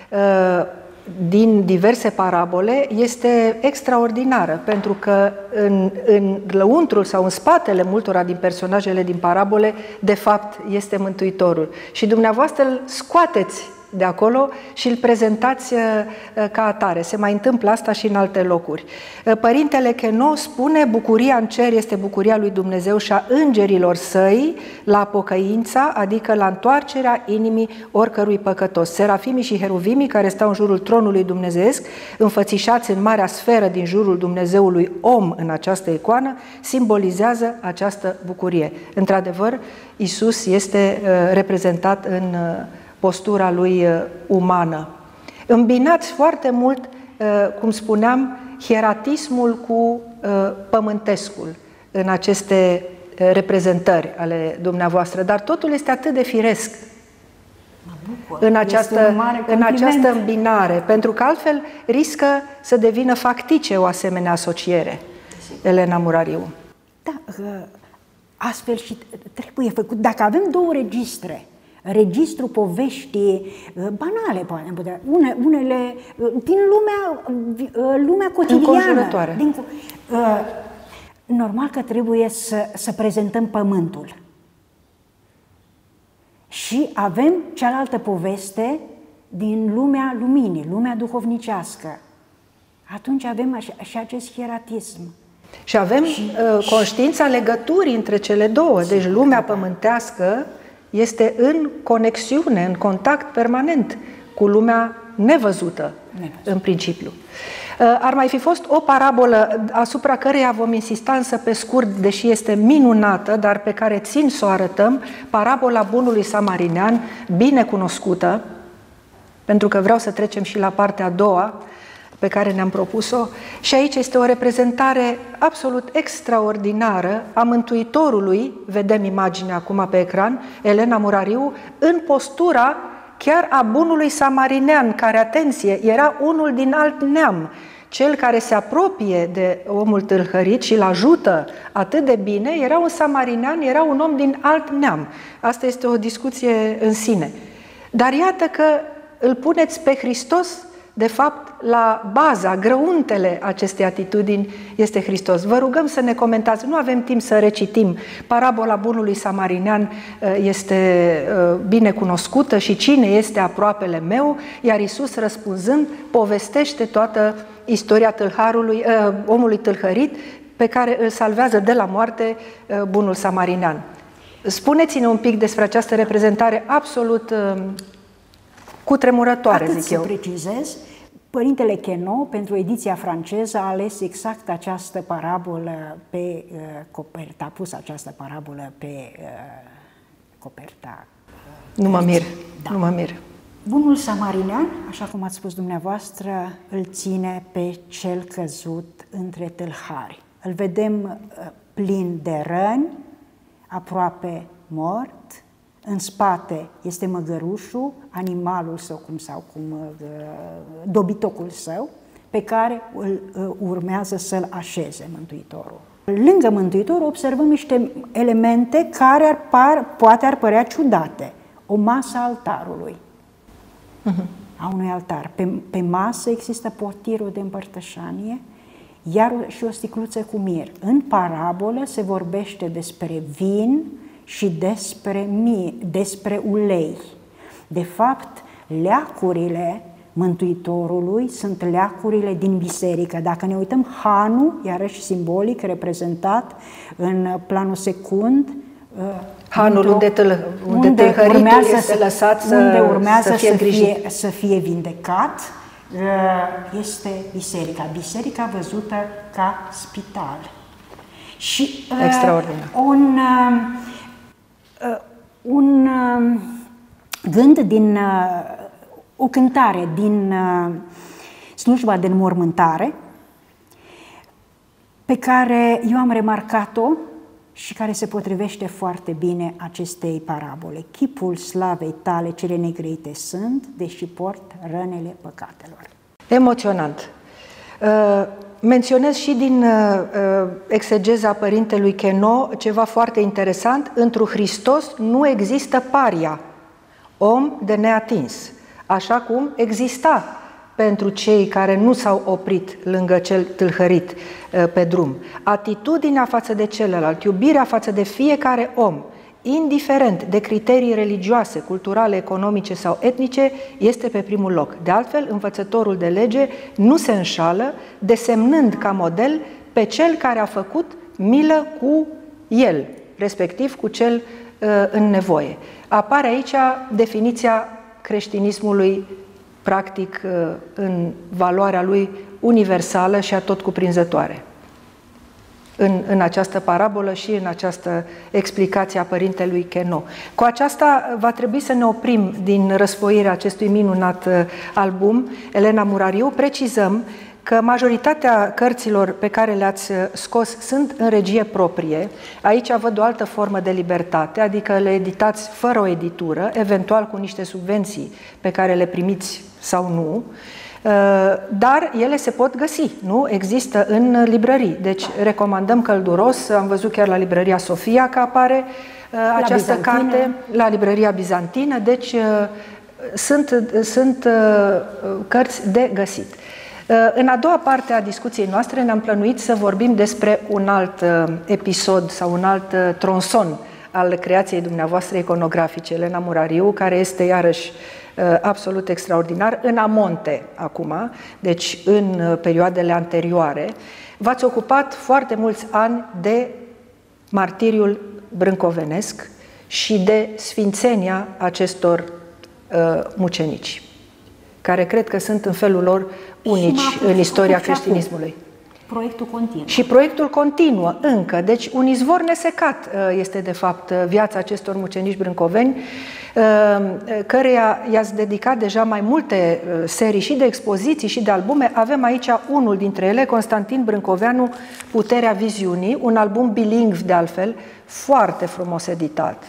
din diverse parabole este extraordinară, pentru că în, în lăuntrul sau în spatele multora din personajele din parabole, de fapt, este Mântuitorul. Și dumneavoastră îl scoateți de acolo și îl prezentați ca atare. Se mai întâmplă asta și în alte locuri. Părintele Cheno spune: bucuria în cer este bucuria lui Dumnezeu și a îngerilor săi la pocăința, adică la întoarcerea inimii oricărui păcătos. Serafimii și heruvimii care stau în jurul tronului dumnezeiesc, înfățișați în marea sferă din jurul Dumnezeului om în această icoană, simbolizează această bucurie. Într-adevăr, Iisus este reprezentat în postura lui umană. Îmbinați foarte mult, cum spuneam, hieratismul cu pământescul în aceste reprezentări ale dumneavoastră, dar totul este atât de firesc în această, în această îmbinare, pentru că altfel riscă să devină factice o asemenea asociere. Elena Murariu. Da, astfel și trebuie făcut. Dacă avem două registre, registrul poveștii banale, poate, unele din lumea, lumea cotidiană, din, normal că trebuie să, să prezentăm pământul. Și avem cealaltă poveste din lumea luminii, lumea duhovnicească. Atunci avem și acest hieratism. Și avem și, uh, conștiința legăturii între cele două. Deci lumea pământească este în conexiune, în contact permanent cu lumea nevăzută, nevăzută. în principiu. Uh, ar mai fi fost o parabolă asupra căreia vom insista însă pe scurt, deși este minunată, dar pe care țin să o arătăm, parabola bunului samarinean, bine cunoscută, pentru că vreau să trecem și la partea a doua, pe care ne-am propus-o, și aici este o reprezentare absolut extraordinară a Mântuitorului, vedem imaginea acum pe ecran, Elena Murariu, în postura chiar a bunului samarinean, care, atenție, era unul din alt neam, cel care se apropie de omul tâlhărit și îl ajută atât de bine, era un samarinean, era un om din alt neam. Asta este o discuție în sine. Dar iată că îl puneți pe Hristos. De fapt, la baza, grăuntele acestei atitudini este Hristos. Vă rugăm să ne comentați, nu avem timp să recitim. Parabola bunului samarinean este bine cunoscută și cine este aproapele meu, iar Iisus răspunzând povestește toată istoria tâlharului, omului tâlhărit pe care îl salvează de la moarte bunul samarinean. Spuneți-ne un pic despre această reprezentare absolut cutremurătoare, Atât zic eu. Să precizez, Părintele Queneau, pentru ediția franceză, a ales exact această parabolă pe uh, coperta, a pus această parabolă pe uh, coperta. Nu mă mir, da. nu mă mir. Bunul samarinean, așa cum ați spus dumneavoastră, îl ține pe cel căzut între tâlhari. Îl vedem uh, plin de răni, aproape mort. În spate este măgărușul, animalul său, cum sau cum dobitocul său, pe care îl urmează să-l așeze Mântuitorul. Lângă Mântuitorul observăm niște elemente care ar par, poate ar părea ciudate. O masă a altarului, uh-huh. a unui altar. Pe, pe masă există potirul de împărtășanie, iar și o sticluță cu mir. În parabolă se vorbește despre vin și despre, mie, despre ulei. De fapt, leacurile Mântuitorului sunt leacurile din biserică. Dacă ne uităm, hanul, iarăși simbolic, reprezentat în planul secund, hanul unde, tâl, unde, unde tâlhăritul este lăsat să, unde urmează să, fie să, fie, să fie vindecat, este biserica. Biserica văzută ca spital. Și extraordinar. Un, un gând din o cântare din slujba de înmormântare pe care eu am remarcat-o și care se potrivește foarte bine acestei parabole. Chipul slavei tale cele negrite sunt, deși port rănele păcatelor. Emoționant. Uh, menționez și din uh, exegeza părintelui Queneau ceva foarte interesant. Întru Hristos nu există paria, om de neatins, așa cum exista pentru cei care nu s-au oprit lângă cel tâlhărit uh, pe drum. Atitudinea față de celălalt, iubirea față de fiecare om, indiferent de criterii religioase, culturale, economice sau etnice, este pe primul loc. De altfel, învățătorul de lege nu se înșală, desemnând ca model pe cel care a făcut milă cu el, respectiv cu cel uh, în nevoie. Apare aici definiția creștinismului practic uh, în valoarea lui universală și atot cuprinzătoare. în, în această parabolă și în această explicație a părintelui Queneau. Cu aceasta va trebui să ne oprim din răsfoirea acestui minunat album, Elena Murariu. Precizăm că majoritatea cărților pe care le-ați scos sunt în regie proprie. Aici văd o altă formă de libertate, adică le editați fără o editură, eventual cu niște subvenții pe care le primiți sau nu, dar ele se pot găsi, nu? Există în librării. Deci recomandăm călduros, am văzut chiar la librăria Sofia că apare la această Bizantină. Carte, la librăria Bizantină, deci sunt, sunt cărți de găsit. În a doua parte a discuției noastre ne-am plănuit să vorbim despre un alt episod sau un alt tronson al creației dumneavoastră iconografice, Elena Murariu, care este iarăși absolut extraordinar, în amonte acum, deci în perioadele anterioare. V-ați ocupat foarte mulți ani de martiriul brâncovenesc și de sfințenia acestor uh, mucenici, care cred că sunt în felul lor unici în istoria creștinismului. Proiectul continuă. Și proiectul continuă încă. Deci un izvor nesecat este de fapt viața acestor mucenici brâncoveni, căreia i-ați dedicat deja mai multe serii și de expoziții și de albume. Avem aici unul dintre ele, Constantin Brâncoveanu, Puterea viziunii, un album bilingv de altfel, foarte frumos editat,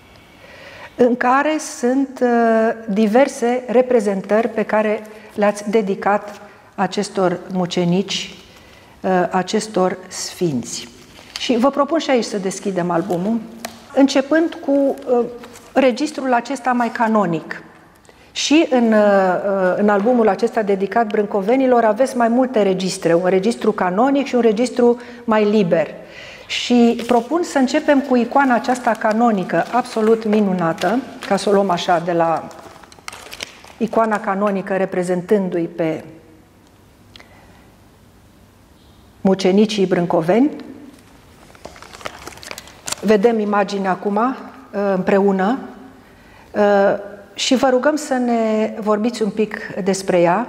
în care sunt diverse reprezentări pe care le-ați dedicat acestor mucenici, acestor sfinți. Și vă propun și aici să deschidem albumul, începând cu registrul acesta mai canonic. Și în, în albumul acesta dedicat brâncovenilor aveți mai multe registre, un registru canonic și un registru mai liber. Și propun să începem cu icoana aceasta canonică, absolut minunată, ca să o luăm așa de la icoana canonică reprezentându-i pe mucenicii brâncoveni. Vedem imaginea acum împreună și vă rugăm să ne vorbiți un pic despre ea.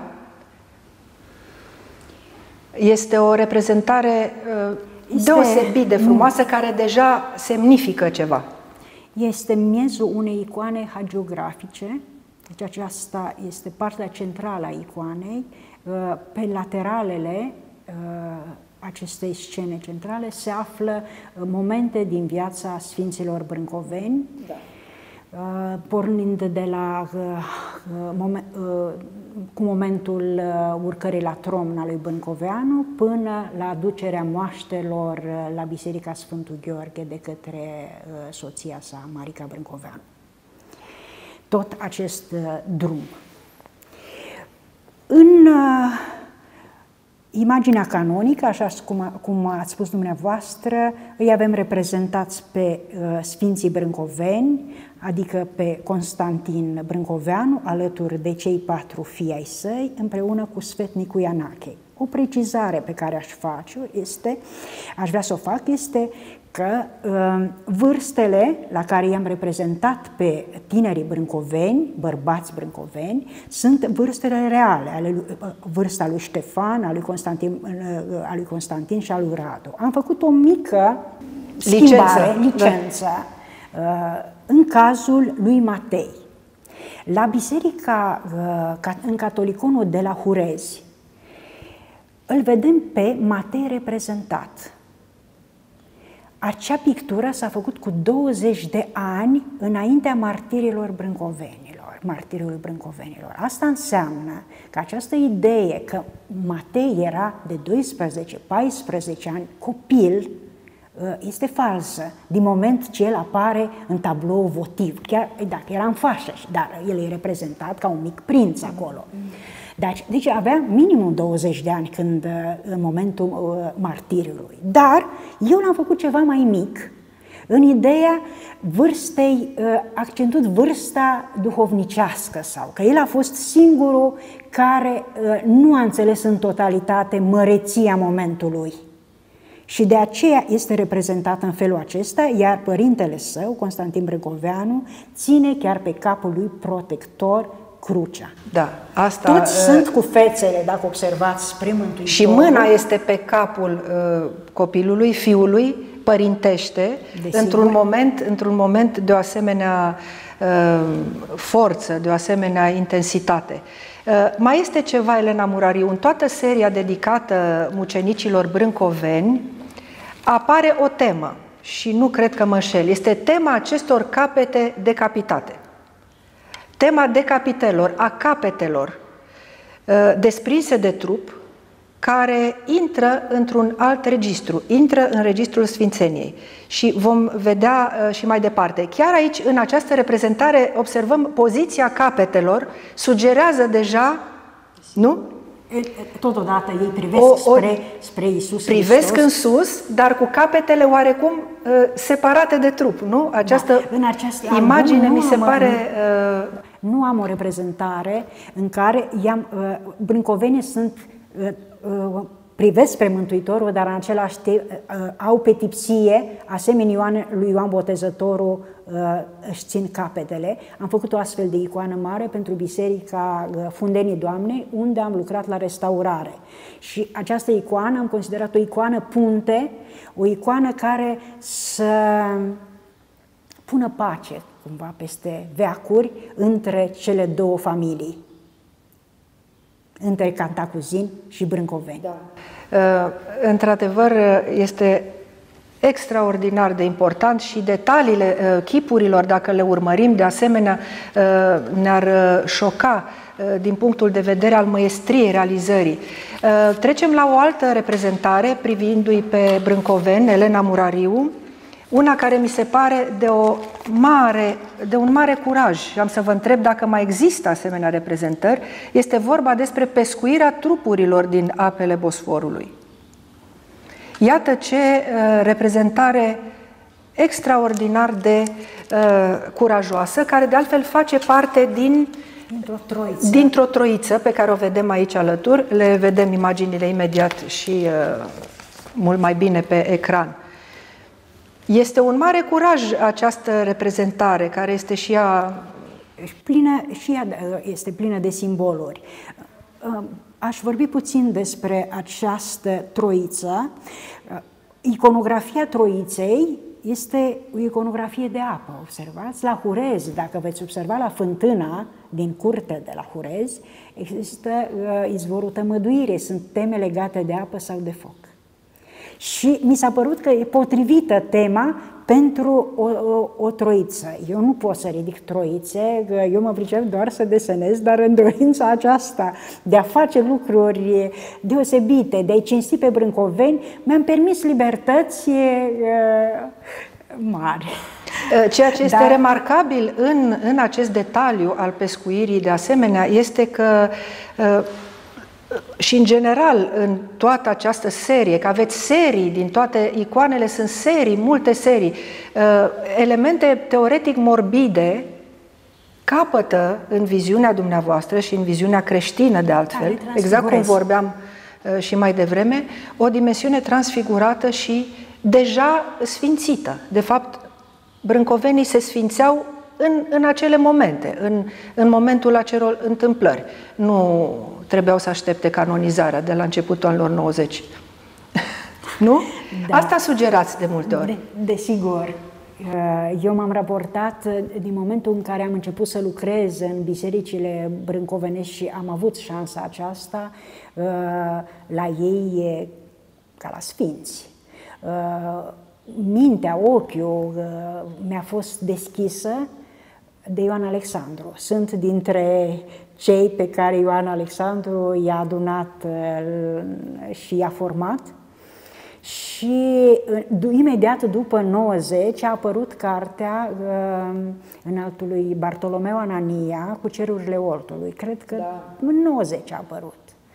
Este o reprezentare este... deosebit de frumoasă, care deja semnifică ceva. Este miezul unei icoane hagiografice, deci aceasta este partea centrală a icoanei. Pe lateralele acestei scene centrale se află momente din viața Sfinților Brâncoveni, da. Pornind de la cu momentul urcării la tron al lui Brâncoveanu până la aducerea moaștelor la Biserica Sfântul Gheorghe de către soția sa, Marica Brâncoveanu. Tot acest drum. În imaginea canonică, așa cum, cum ați spus dumneavoastră, îi avem reprezentați pe uh, Sfinții Brâncoveni, adică pe Constantin Brâncoveanu, alături de cei patru fii ai săi, împreună cu sfetnicul Ianache. O precizare pe care aș face este, aș vrea să o fac, este că uh, vârstele la care i-am reprezentat pe tinerii brâncoveni, bărbați brâncoveni, sunt vârstele reale, ale lui, uh, vârsta lui Ștefan, a lui Constantin, uh, a lui Constantin și a lui Radu. Am făcut o mică schimbare, licență, uh, în cazul lui Matei. La biserica, uh, în catoliconul de la Hurezi, îl vedem pe Matei reprezentat. Acea pictură s-a făcut cu douăzeci de ani înaintea martirilor brâncovenilor, martirului brâncovenilor. Asta înseamnă că această idee că Matei era de doisprezece paisprezece ani, copil, este falsă, din moment ce el apare în tablou votiv. Chiar, dacă era în fașă, dar el e reprezentat ca un mic prinț acolo. Deci, deci avea minimum douăzeci de ani când, în momentul uh, martiriului. Dar eu l-am făcut ceva mai mic, în ideea vârstei, uh, accentuând vârsta duhovnicească, sau că el a fost singurul care uh, nu a înțeles în totalitate măreția momentului. Și de aceea este reprezentat în felul acesta, iar părintele său, Constantin Brâncoveanu, ține chiar pe capul lui protector crucea. Da, asta... Toți uh, sunt cu fețele, dacă observați, spre Mântuitorul. Și mâna este pe capul uh, copilului, fiului, părintește, într-un moment, într-un moment de o asemenea uh, forță, de o asemenea intensitate. Uh, mai este ceva, Elena Murariu, în toată seria dedicată mucenicilor brâncoveni apare o temă și nu cred că mă înșel. Este tema acestor capete decapitate. Tema decapitelor, a capetelor uh, desprinse de trup, care intră într-un alt registru, intră în registrul Sfințeniei. Și vom vedea uh, și mai departe. Chiar aici, în această reprezentare, observăm poziția capetelor, sugerează deja, nu? Totodată ei privesc o, o, spre, spre Iisus Privesc Hristos. în sus, dar cu capetele oarecum uh, separate de trup, nu? Această da. În acest imagine album, mi se am, pare... Uh, nu am o reprezentare în care i-am, uh, brâncovenii sunt... Uh, uh, privesc spre Mântuitorul, dar în același timp uh, au pe tipsie, asemenea Ioan, lui Ioan Botezătorul, uh, își țin capetele. Am făcut o astfel de icoană mare pentru Biserica uh, Fundenii Doamnei, unde am lucrat la restaurare. Și această icoană am considerat o icoană punte, o icoană care să pună pace, cumva, peste veacuri, între cele două familii, între Cantacuzini și Brâncoveni. Da. Uh, într-adevăr, este extraordinar de important și detaliile uh, chipurilor, dacă le urmărim, de asemenea, uh, ne-ar șoca uh, din punctul de vedere al măestriei realizării. Uh, trecem la o altă reprezentare, privindu-i pe Brâncoveni, Elena Murariu, una care mi se pare de, o mare, de un mare curaj. Și am să vă întreb dacă mai există asemenea reprezentări. Este vorba despre pescuirea trupurilor din apele Bosforului. Iată ce uh, reprezentare extraordinar de uh, curajoasă, care de altfel face parte din dintr-o troiță. dintr-o troiță pe care o vedem aici alături. Le vedem imaginile imediat și uh, mult mai bine pe ecran. Este un mare curaj această reprezentare, care este și ea... Plină, și ea este plină de simboluri. Aș vorbi puțin despre această troiță. Iconografia troiței este o iconografie de apă, observați? La Hurez, dacă veți observa la fântâna din curte de la Hurez, există izvorul tămăduire, sunt teme legate de apă sau de foc. Și mi s-a părut că e potrivită tema pentru o, o, o troiță. Eu nu pot să ridic troițe, eu mă pricep doar să desenez, dar în dorința aceasta de a face lucruri deosebite, de a-i cinsti pe Brâncoveni, mi-am permis libertăți uh, mari. Ceea ce este Dar... remarcabil în, în acest detaliu al pescuirii, de asemenea, este că uh, și în general în toată această serie, că aveți serii, din toate icoanele sunt serii, multe serii, elemente teoretic morbide capătă în viziunea dumneavoastră și în viziunea creștină de altfel, exact cum vorbeam și mai devreme, o dimensiune transfigurată și deja sfințită. De fapt, brâncovenii se sfințeau În, în acele momente, în, în momentul acelor întâmplări. Nu trebuiau să aștepte canonizarea de la începutul anilor nouăzeci. Nu? Da. Asta sugerați de multe ori. Desigur. Eu m-am raportat din momentul în care am început să lucrez în bisericile brâncovenești și am avut șansa aceasta la ei ca la sfinți. Mintea, ochiul mi-a fost deschisă de Ioan Alexandru. Sunt dintre cei pe care Ioan Alexandru i-a adunat și i-a format. Și imediat după nouăzeci a apărut cartea înaltului Bartolomeu Anania cu Cerurile Ortului. Cred că da. În nouăzeci a apărut.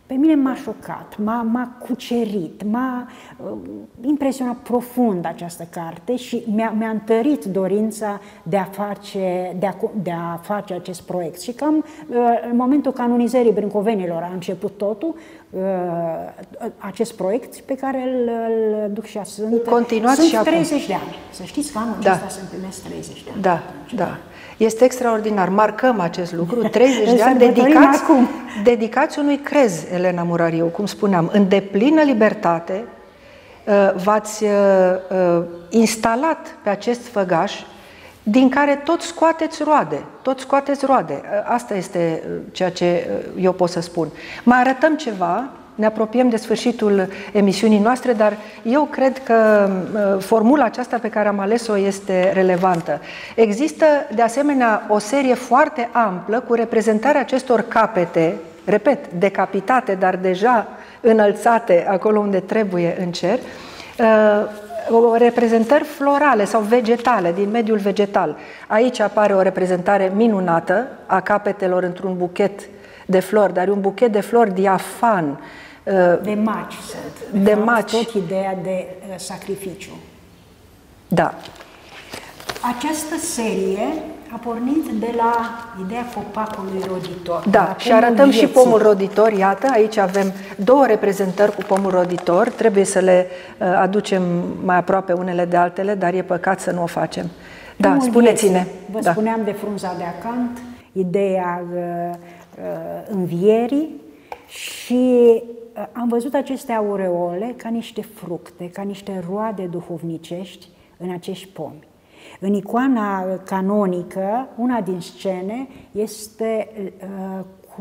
Pe mine m-a șocat, m-a cucerit, m-a uh, impresionat profund această carte și mi-a, mi-a întărit dorința de a, face, de, a, de a face acest proiect. Și cam uh, în momentul canonizării Brâncovenilor a început totul, uh, acest proiect pe care îl, îl duc și sunt, Continuați sunt și treizeci acum. de ani. Să știți că anul Da. acesta se împlinesc treizeci de ani. Da, da. Este extraordinar. Marcăm acest lucru. treizeci de ani dedicați, dedicați unui crez, Elena Murariu, cum spuneam, în deplină libertate. V-ați instalat pe acest făgaș din care tot scoateți roade. Tot scoateți roade. Asta este ceea ce eu pot să spun. Mai arătăm ceva. Ne apropiem de sfârșitul emisiunii noastre, dar eu cred că formula aceasta pe care am ales-o este relevantă. Există, de asemenea, o serie foarte amplă cu reprezentarea acestor capete, repet, decapitate, dar deja înălțate acolo unde trebuie în cer, reprezentări florale sau vegetale, din mediul vegetal. Aici apare o reprezentare minunată a capetelor într-un buchet de flori, dar e un buchet de flori diafan. De maci sunt. De maci. Tot ideea de uh, sacrificiu. Da. Această serie a pornit de la ideea copacului roditor. Da, și arătăm vieții. Și pomul roditor. Iată, aici avem două reprezentări cu pomul roditor. Trebuie să le uh, aducem mai aproape unele de altele, dar e păcat să nu o facem. Da, spuneți-ne. Vă da. spuneam de frunza de acant, ideea uh, uh, învierii și am văzut aceste aureole ca niște fructe, ca niște roade duhovnicești în acești pomi. În icoana canonică, una din scene este uh, cu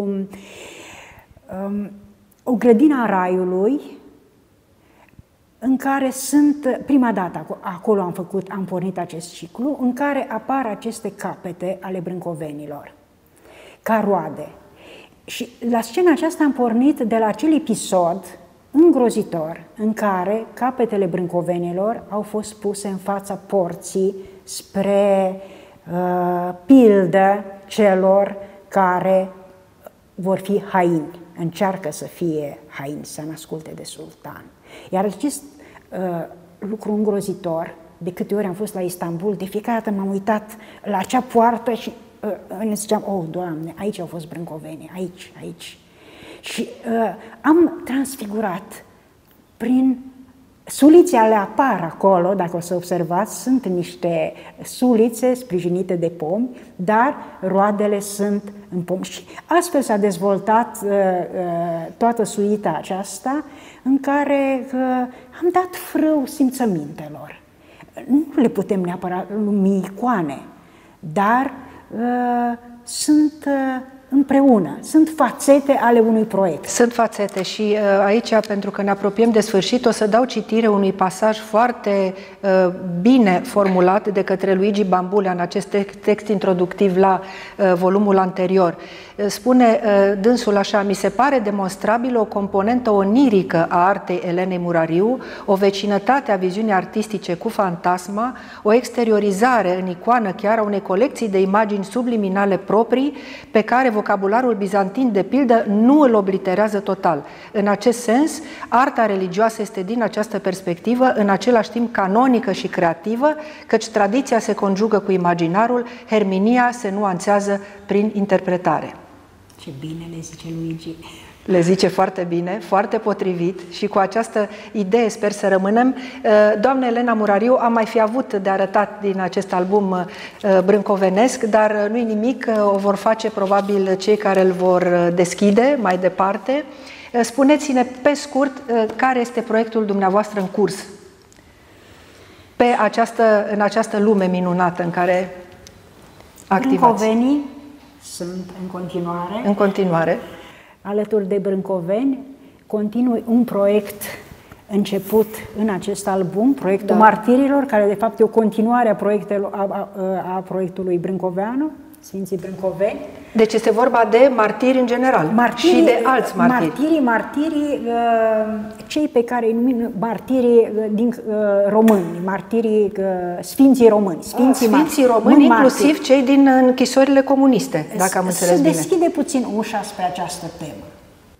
um, o grădină a Raiului, în care sunt, prima dată, acolo am făcut, am pornit acest ciclu, în care apar aceste capete ale brâncovenilor, ca roade. Și la scena aceasta am pornit de la acel episod îngrozitor în care capetele brâncovenilor au fost puse în fața porții spre uh, pildă celor care vor fi haini, încearcă să fie haini, să ne asculte de sultan. Iar acest uh, lucru îngrozitor, de câte ori am fost la Istanbul, de fiecare dată m-am uitat la acea poartă și ne ziceam, oh, Doamne, aici au fost brâncovenii, aici, aici. Și uh, am transfigurat prin sulițe ale apar acolo, dacă o să observați, sunt niște sulițe sprijinite de pomi, dar roadele sunt în pomi. Și astfel s-a dezvoltat uh, uh, toată suita aceasta, în care uh, am dat frâu simțămintelor. Nu le putem neapărat numi icoane, dar Uh, sunt uh, împreună, sunt fațete ale unui proiect. Sunt fațete și uh, aici, pentru că ne apropiem de sfârșit, o să dau citire unui pasaj foarte uh, bine formulat de către Luigi Bambulea în acest text introductiv la uh, volumul anterior. Spune uh, dânsul așa: mi se pare demonstrabilă o componentă onirică a artei Elenei Murariu, o vecinătate a viziunii artistice cu fantasma, o exteriorizare în icoană chiar a unei colecții de imagini subliminale proprii, pe care vocabularul bizantin, de pildă, nu îl obliterează total. În acest sens, arta religioasă este din această perspectivă, în același timp canonică și creativă, căci tradiția se conjugă cu imaginarul, herminia se nuanțează prin interpretare. Ce bine le zice Luigi! Le zice foarte bine, foarte potrivit și cu această idee sper să rămânem. Doamna Elena Murariu, am mai fi avut de arătat din acest album brâncovenesc, dar nu-i nimic, o vor face probabil cei care îl vor deschide mai departe. Spuneți-ne pe scurt care este proiectul dumneavoastră în curs pe această, în această lume minunată în care activați. Brâncovenii sunt în continuare. În continuare. Alături de Brâncoveni, continui un proiect început în acest album, proiectul da. Martirilor, care de fapt e o continuare a, proiectelor, a, a, a proiectului Brâncoveanu, Sfinții Brâncoveni. Deci este vorba de martiri în general martirii, și de alți martiri. Martirii, martirii, cei pe care îi numim martirii din români, martirii, sfinții români. Sfinții, sfinții români, inclusiv cei din închisorile comuniste, dacă am înțeles bine. Se deschide puțin ușa spre această temă.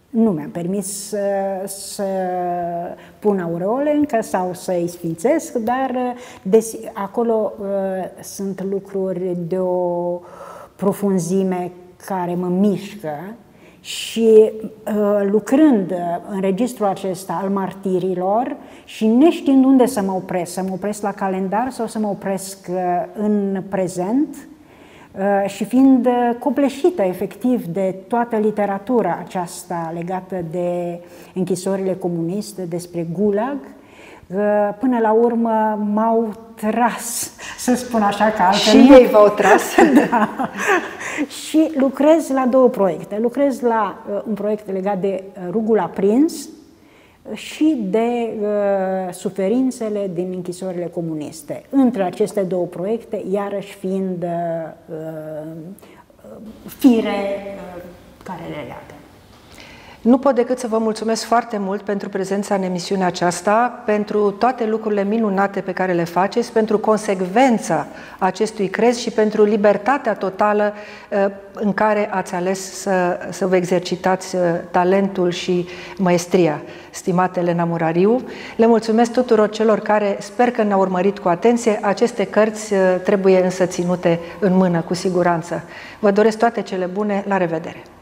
Nu mi-am permis să, să pun aureole încă sau să-i sfințesc, dar des, acolo uh, sunt lucruri de o profunzime care mă mișcă și uh, lucrând în registrul acesta al martirilor și neștiind unde să mă opresc, să mă opresc la calendar sau să mă opresc uh, în prezent, și fiind copleșită efectiv de toată literatura aceasta legată de închisorile comuniste, despre Gulag, până la urmă m-au tras, să spun așa, că altfel. Și ei v-au tras. Da. Și lucrez la două proiecte. Lucrez la un proiect legat de Rugul aprins și de uh, suferințele din închisorile comuniste. Între aceste două proiecte, iarăși fiind uh, uh, fire uh, care le leagă. Nu pot decât să vă mulțumesc foarte mult pentru prezența în emisiunea aceasta, pentru toate lucrurile minunate pe care le faceți, pentru consecvența acestui crez și pentru libertatea totală în care ați ales să, să vă exercitați talentul și maestria, stimată Elena Murariu. Le mulțumesc tuturor celor care sper că ne-au urmărit cu atenție. Aceste cărți trebuie însă ținute în mână, cu siguranță. Vă doresc toate cele bune. La revedere!